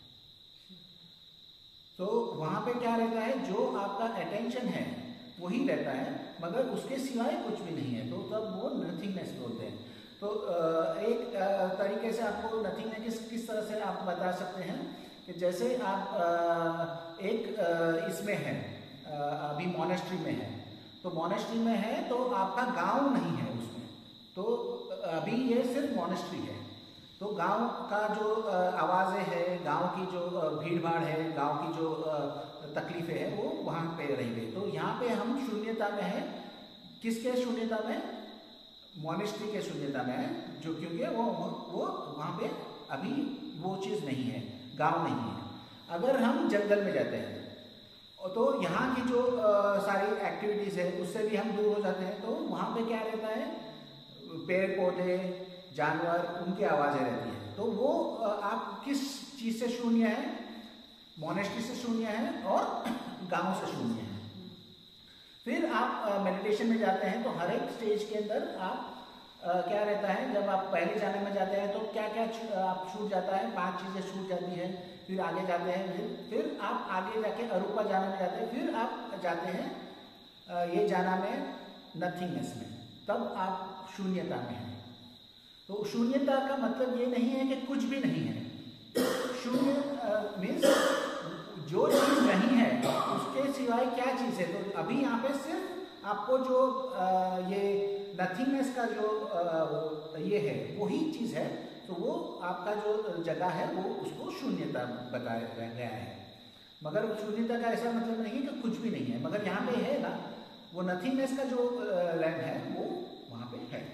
तो वहां पे क्या रहता है, जो आपका attention है वही रहता है, मगर उसके सिवाय कुछ भी नहीं है, तो तब वो nothingness बोलते हैं। तो एक तरीके से आपको nothingness किस तरह से आप बता सकते हैं कि जैसे आप एक इसमें है, अभी मॉनेस्ट्री में है, तो मॉनेस्ट्री में है तो आपका गांव नहीं है उसमें, तो अभी ये सिर्फ मॉनेस्ट्री है, तो गांव का जो आवाज़ें है, गांव की जो भीड़ भाड़ है, गांव की जो तकलीफें हैं, वो वहाँ पे रहेंगे। तो यहाँ पे हम शून्यता में है, किसके शून्यता में? मॉनेस्ट्री के शून्यता में है, जो क्योंकि वो वो वहाँ पे अभी वो चीज़ नहीं है, गांव नहीं है। अगर हम जंगल में जाते हैं तो यहाँ की जो आ, सारी एक्टिविटीज़ है उससे भी हम दूर हो जाते हैं, तो वहाँ पे क्या रहता है, पेड़ पौधे, जानवर, उनकी आवाज़ें रहती हैं। तो वो आ, आप किस चीज़ से शून्य है? मॉनेस्ट्री से शून्य है और गांव से शून्य है। फिर आप मेडिटेशन में जाते हैं तो हर एक स्टेज के अंदर आप uh, क्या रहता है, जब आप पहले जाने में जाते हैं तो क्या क्या आप छूट जाता है, पांच चीजें छूट जाती है, फिर आगे जाते हैं, फिर फिर आप आगे जाके अरूपा जाना में जाते हैं, फिर आप जाते हैं uh, ये जाना में नथिंगनेस में, तब आप शून्यता में हैं। तो शून्यता का मतलब ये नहीं है कि कुछ भी नहीं है। शून्य मीन्स जो चीज नहीं है उसके सिवाय क्या चीज है। तो अभी यहाँ पे सिर्फ आपको जो आ, ये नथिंगनेस का जो आ, ये है वही चीज है, तो वो आपका जो जगह है वो उसको शून्यता बताया गया है। मगर शून्यता का ऐसा मतलब नहीं है कि कुछ भी नहीं है, मगर यहाँ पे है ना, वो नथिंगनेस का जो लैंड है वो वहां पे है।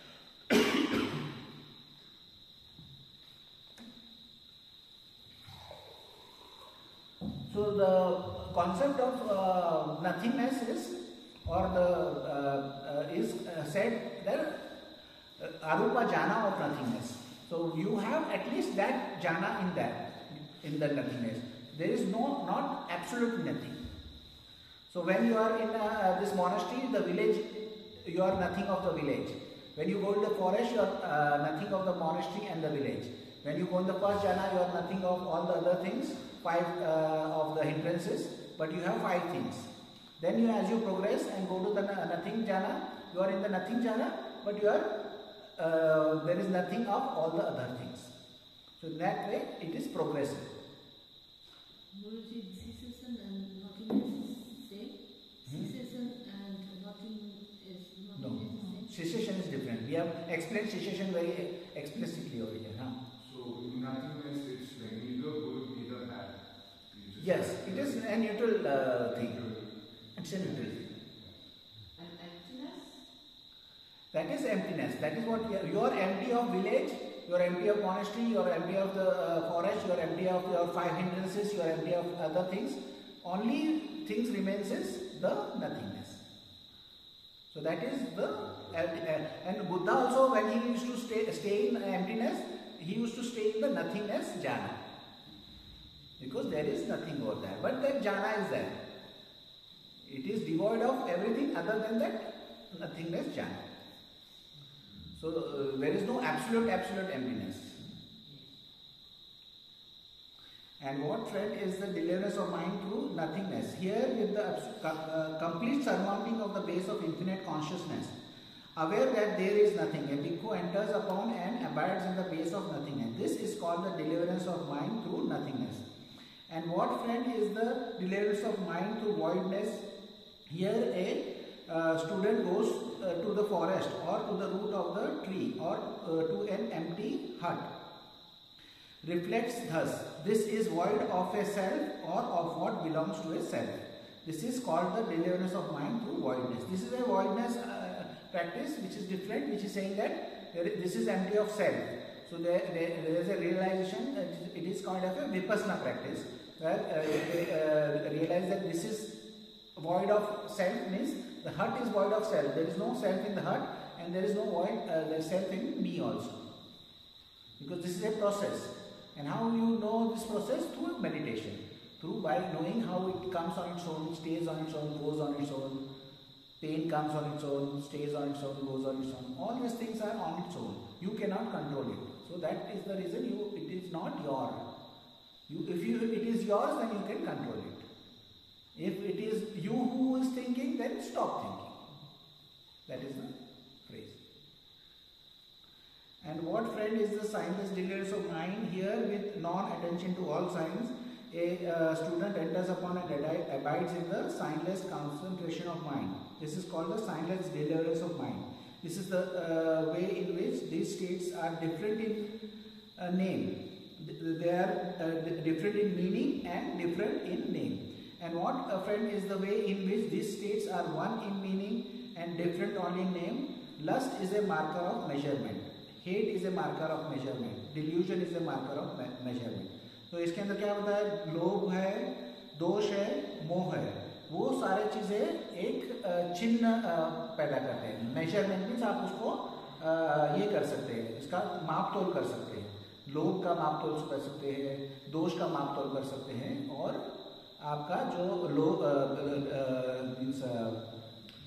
So the concept of uh, nothingness is, or the uh, uh, is uh, said that uh, arupa jhana of nothingness. So you have at least that jhana in that, in the nothingness. There is no not absolute nothing. So when you are in uh, this monastery, the village, you are nothing of the village. When you go to the forest, you are uh, nothing of the monastery and the village. When you go in the first jhana, you are nothing of all the other things, five uh, of the hindrances, but you have five things. Then you, as you progress and go to the nothing jhana, you are in the nothing jhana, but you are uh, there is nothing of all the other things. So in that way, it is progressive. Guruji, cessation and nothingness is same. Cessation and nothing is No, nothingness is same. cessation is different. We have explained cessation very explicitly over here. Huh? So in nothingness, it's like neither good, neither bad. You just Yes, have it to- is a neutral uh, thing. Neutral. It's a neutral thing. And emptiness? That is emptiness. That is what you are, you are empty of village, you are empty of monastery, you are empty of the uh, forest, you are empty of your five hindrances, you are empty of other things. Only things remains is the nothingness. So that is the uh, and Buddha also, when he used to stay stay in emptiness, he used to stay in the nothingness jhana, because there is nothing over there. But that jhana is there. It is devoid of everything other than that nothingness jhana. So uh, there is no absolute absolute emptiness. And what, friend, is the deliverance of mind through nothingness? Here, with the uh, complete surmounting of the base of infinite consciousness, aware that there is nothing, a bhikkhu enters upon and abides in the base of nothingness. This is called the deliverance of mind through nothingness. And what, friend, is the deliverance of mind through voidness? Here, a uh, student goes uh, to the forest or to the root of the tree or uh, to an empty hut. Reflects thus, this is void of a self or of what belongs to a self. This is called the deliverance of mind through voidness. This is a voidness uh, practice which is different, which is saying that there is, this is empty of self. So there, there, there is a realization, that it is called of a vipassana practice, where uh, they uh, realize that this is void of self, means the hut is void of self. There is no self in the hut and there is no void, uh, there is self in me also. Because this is a process. And how you know this process? Through meditation. Through by knowing how it comes on its own, stays on its own, goes on its own. Pain comes on its own, stays on its own, goes on its own. All these things are on its own. You cannot control it. So that is the reason you it is not your. You, if you it is yours, then you can control it. If it is you who is thinking, then stop thinking. That is the phrase. And what, friend, is the signless deliverance of mind? Here, with non-attention to all signs, a uh, student enters upon and abides in the signless concentration of mind. This is called the signless deliverance of mind. This is the uh, way in which these states are different in uh, name. They are uh, different in meaning and different in name. And what, uh, friend, is the way in which these states are one in meaning and different only in name? Lust is a marker of measurement. Hate is a marker of measurement. Delusion is a marker of me measurement. तो इसके अंदर क्या होता है? लोभ है, दोष है, मोह है. वो सारे चीजें एक चिन्ह पैदा करते हैं. मेजरमेंट मीन्स आप उसको ये कर सकते हैं, इसका माप तोल कर सकते हैं. लोभ का माप तोल कर सकते हैं, दोष का माप तोल कर सकते हैं, और आपका जो लोभ मीन्स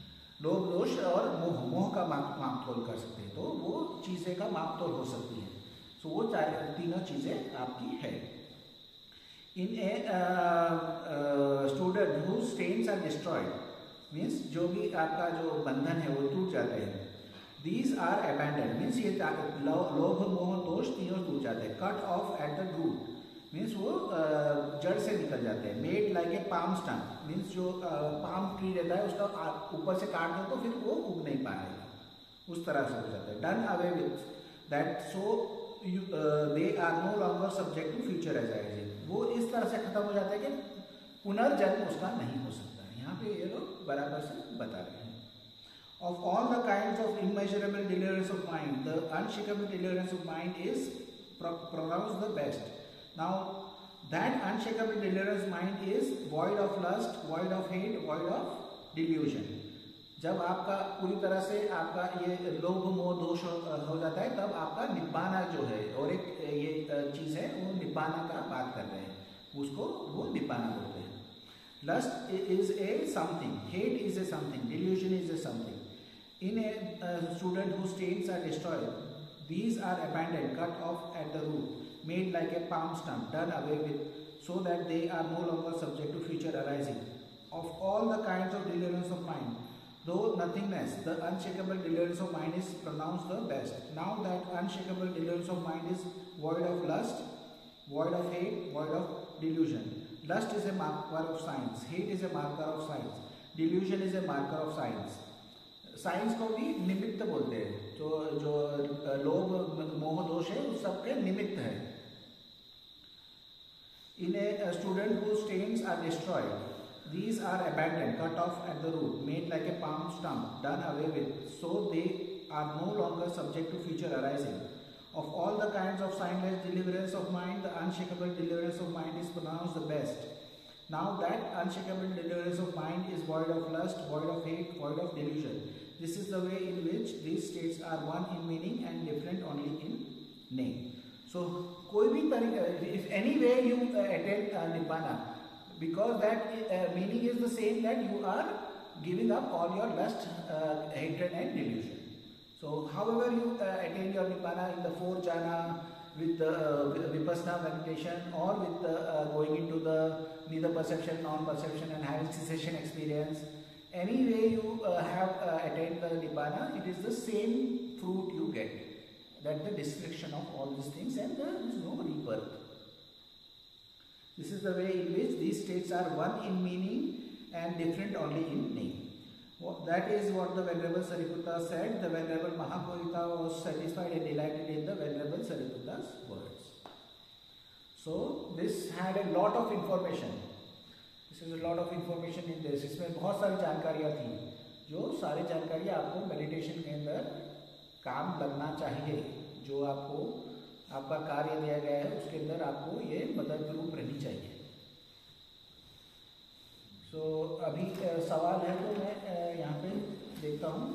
लोभ दोष और मोह मोह का माप माप तोल कर सकते हैं, तो वो चीज़ें का माप तोल हो सकती है। सो so, वो चार तीनों चीज़ें आपकी है। In a student who stains are destroyed means जो भी आपका जो बंधन है वो टूट जाते हैं। दीज आर अबैंडन मीन्स ये लोभ मोह दोष तीनों टूट जाते हैं। Cut off at the root means वो uh, जड़ से निकल जाते हैं। Made like a palm stump means जो पाम uh, ट्री रहता है उसका ऊपर से काट दो तो फिर वो उग नहीं पाएगा, उस तरह से हो जाता है। Done away with that so they are no longer subject to future arising, वो इस तरह से खत्म हो जाता है कि पुनर्जन्म उसका नहीं हो सकता। यहाँ पे ये लोग बराबर से बता रहे हैं। Of all the kinds of immeasurable deliriums of mind, the unshakable deliriums of mind is pronounced the best. Now, that unshakable delirious mind is void of lust, void of hate, void of delusion. जब आपका पूरी तरह से आपका ये लोभ मोह दोष हो जाता है तब आपका निब्बाना जो है, और एक ये चीज है वो निब्बाना का बात कर रहे हैं, उसको वो निब्बाना बोलते हैं। Lust is a something, hate is a something, delusion is a something. In a uh, student whose stains are destroyed, these are abandoned, cut off at the root, made like a palm stump, done away with, so that they are no longer subject to future arising. Of all the kinds of deliriums of mind, though nothingness, the unshakable deliriums of mind is pronounced the best. Now that unshakable deliriums of mind is void of lust, void of hate, void of delusion. Lust is a marker of science, hate is a marker of science, delusion is a marker of science. Science को भी निमित्त बोलते हैं, जो जो लोभ मोह दोष है उस सबके निमित्त है। In a student whose stains are destroyed, these are abandoned, cut off at the root, made like a palm stump, done away with, so they are no longer subject to future arising. Of all the kinds of signless deliverance of mind, the unshakable deliverance of mind is pronounced the best. Now that unshakable deliverance of mind is void of lust, void of hate, void of delusion. This is the way in which these states are one in meaning and different only in name. So, कोई भी तरीका, if any way you uh, attain uh, nibbana, because that uh, meaning is the same, that you are giving up all your lust, uh, hatred and delusion. So, however you uh, attain your nibbana in the four jhana, with the uh, vipassana meditation, or with the, uh, going into the neither perception, non-perception and having cessation experience, any way you uh, have uh, attained the nibbana, it is the same fruit you get, that the destruction of all these things, and there is no rebirth. This is the way in which these states are one in meaning and different only in name. Well, that is what the Venerable Sariputta said. The Venerable Mahabohita was satisfied and delighted in the Venerable Sariputta's words. So this had a lot of information. This is a lot of information in this. इसमें बहुत सारी जानकारियाँ थी, जो सारी जानकारियाँ आपको meditation के अंदर काम लगना चाहिए। जो आपको आपका कार्य दिया गया है उसके अंदर आपको ये मदद रूप रहनी चाहिए। सो so, अभी सवाल है तो मैं यहाँ पे देखता हूँ।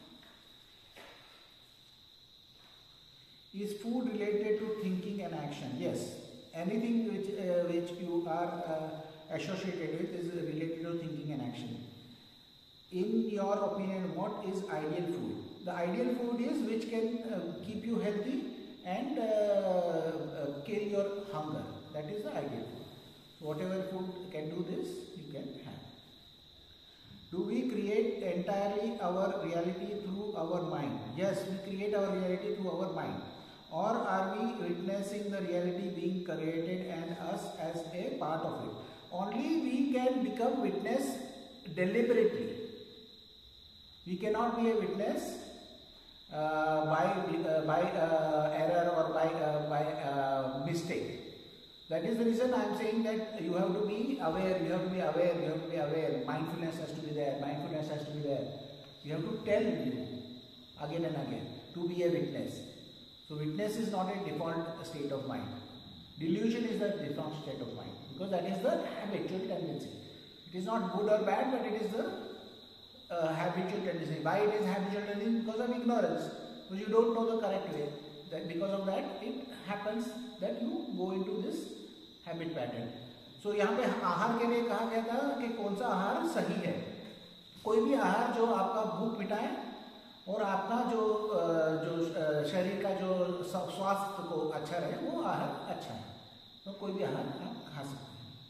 Is food related to thinking and action? Yes, anything which uh, which you are uh, associated with is related to thinking and action. In your opinion, what is ideal food? The ideal food is which can uh, keep you healthy and uh, uh, kill your hunger. That is the ideal food. So whatever food can do this, you can have. Do we create entirely our reality through our mind? Yes, we create our reality through our mind. Or are we witnessing the reality being created and us as a part of it? Only we can become witness deliberately. We cannot be a witness uh, by uh, by uh, error or by uh, by uh, mistake. That is the reason I am saying that you have to be aware. You have to be aware. You have to be aware. Mindfulness has to be there. Mindfulness has to be there. You have to tell you again and again to be a witness. So witness is not a default state of mind. Delusion is the default state of mind, because that is the habitual tendency. It is not good or bad, but it is the uh, habitual tendency. Why it is habitual tendency? Because of ignorance. Because you don't know the correct way. That because of that, it happens that you go into this habit pattern. So यहाँ पे आहार के लिए कहा गया था कि कौन सा आहार सही है. कोई भी आहार जो आपका भूख मिटाए और आपका जो जो शरीर का जो स्वास्थ्य को अच्छा रहे, वो आहार अच्छा है। तो कोई भी आहार आप खा सकते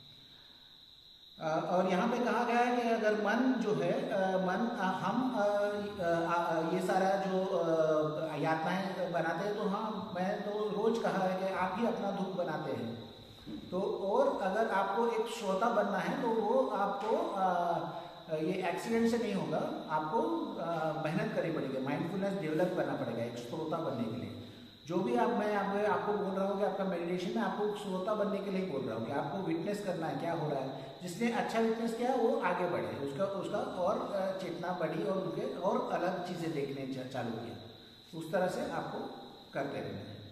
हैं। और यहाँ पे कहा गया है कि अगर मन जो है मन हम ये सारा जो यातनाएं बनाते हैं, तो हाँ मैं तो रोज कहा है कि आप ही अपना दुख बनाते हैं। तो और अगर आपको एक श्रोता बनना है तो वो आपको आ, ये एक्सीडेंट से नहीं होगा, आपको मेहनत करनी पड़ेगी, माइंडफुलनेस डेवलप करना पड़ेगा एक श्रोता बनने के लिए। जो भी आप मैं आप, आपको बोल रहा हूँ कि आपका मेडिटेशन में आपको श्रोता बनने के लिए बोल रहा हूँ कि आपको विटनेस करना है क्या हो रहा है। जिसने अच्छा विटनेस किया वो आगे बढ़े, उसका उसका और चेतना बढ़ी और उनके और अलग चीज़ें देखने चालू किया। उस तरह से आपको करते रहना है।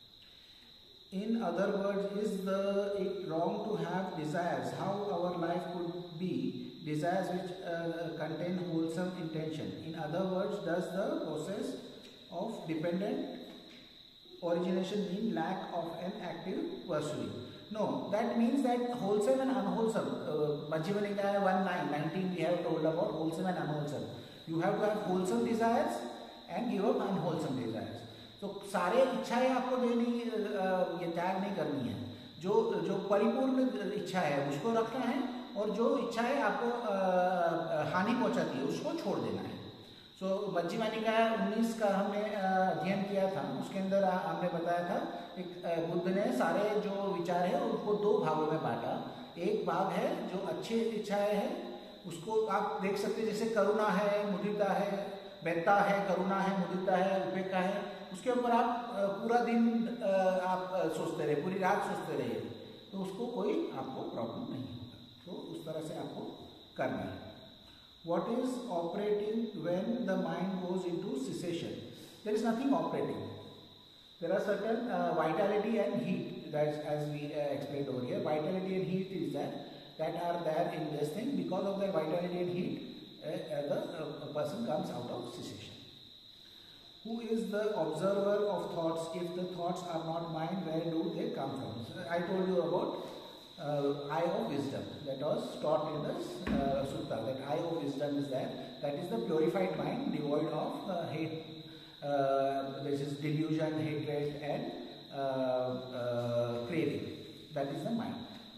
In other words, is the it wrong to have desires? How our life could be desires which uh, contain wholesome intention? In other words, does the process of dependent origination mean lack of an active pursuing? No, that means that wholesome and unwholesome. Uh, Majjhima Nikaya one nine nineteen we have told about wholesome and unwholesome. You have to have wholesome desires and give up unwholesome desires. तो सारे इच्छाएं आपको देनी, ये त्याग नहीं करनी है। जो जो परिपूर्ण इच्छा है उसको रखना है, और जो इच्छाएं आपको हानि पहुंचाती है उसको छोड़ देना है। सो मज्जिमा निकाय उन्नीस का हमने अध्ययन किया था, उसके अंदर हमने बताया था एक बुद्ध ने सारे जो विचार है उनको दो भागों में बांटा। एक भाग है जो अच्छी इच्छाएं हैं, उसको आप देख सकते हैं, जैसे करुणा है, मुदिता है, मेत्ता है, करुणा है, मुदिता है, उपेक्षा है। उसके ऊपर आप पूरा दिन आप सोचते रहे, पूरी रात सोचते रहे, तो उसको कोई आपको प्रॉब्लम नहीं होगा। तो उस तरह से आपको करना है। What is operating when the mind goes into cessation? There is nothing operating. There are certain uh, vitality and heat, that as we uh, explained over here. Vitality and heat is that that are there in this thing. Because of the vitality and heat, uh, uh, the uh, person comes out of cessation. Who is the observer of thoughts? If the thoughts are not mine, where do they come from? So I told you about uh, eye of wisdom. That was taught in the uh, sutta. That eye of wisdom is that. That is the purified mind, devoid of uh, hate. Uh, this is delusion, hatred, and uh, uh, craving. That is the mind.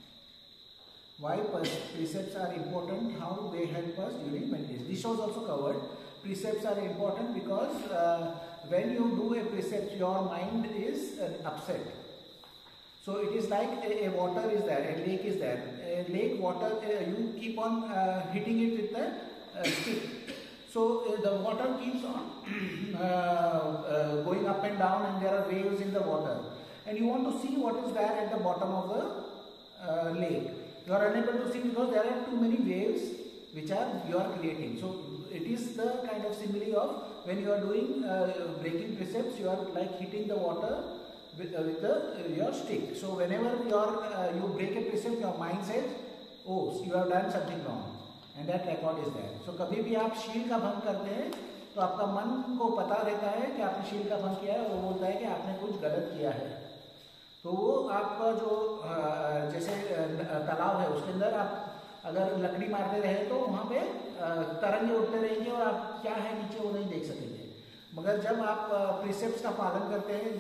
Why precepts are important? How they help us during meditation. This was also covered. Precepts are important because uh, when you do a precept, your mind is uh, upset. So it is like a, a water is there, a lake is there. A lake water, uh, you keep on uh, hitting it with the uh, stick. So uh, the water keeps on uh, uh, going up and down, and there are waves in the water. And you want to see what is there at the bottom of the uh, lake. You are unable to see because there are too many waves which are you are creating. So it is the kind of simile of when you are doing uh, breaking precepts, you are like hitting the water with, uh, with the, uh, your stick. So whenever you are uh, you break a precept, your mind says, oh, you have done something wrong, and that record is there. So कभी भी आप शील का भंग करते हैं तो आपका मन को पता रहता है कि आपने शील का भंग किया है, वो बोलता है कि आपने कुछ गलत किया है। तो वो आपका जो जैसे तालाब है उसके अंदर आप अगर लकड़ी मारते रहे तो वहाँ पे तरंगे उठते रहेंगे और आप क्या है नीचे वो नहीं देख सकेंगे। मगर जब आप प्रिसेप्ट्स का पालन करते हैं,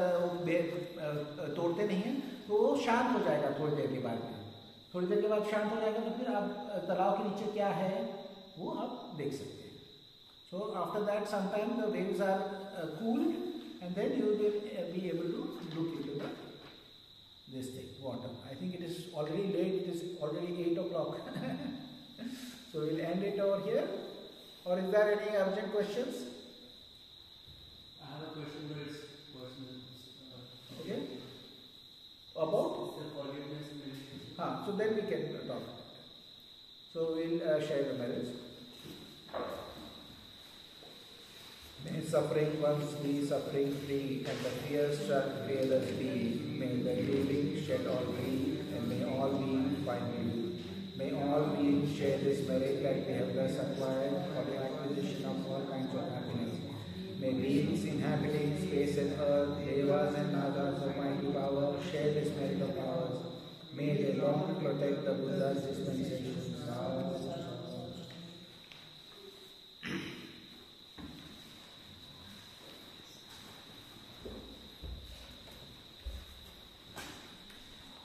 गलत तोड़ते नहीं हैं, तो वो शांत हो जाएगा थोड़ी देर के बाद में। थोड़ी देर के बाद शांत हो जाएगा तो फिर आप तालाब के नीचे क्या है वो आप देख सकते हैं। So after that sometime the waves are cooled and then you will be able to look into the this thing, water. I think it is already late, it is already eight o'clock. So we'll end it over here. Or is there any urgent questions? I have a question, but it's personal. Uh, okay. About? The forgiveness meditation. Ah, so then we can talk about it. So we'll uh, share the merits. May suffering ones be suffering free, and the fear struck fearless be. May the living shed all free, and may all beings find relief. May all beings share this merit that we have thus acquired for the acquisition of all kinds of happiness. May beings inhabiting space and earth, devas and nagas of mighty power, share this merit of ours. May they long protect the Buddha's dispensation.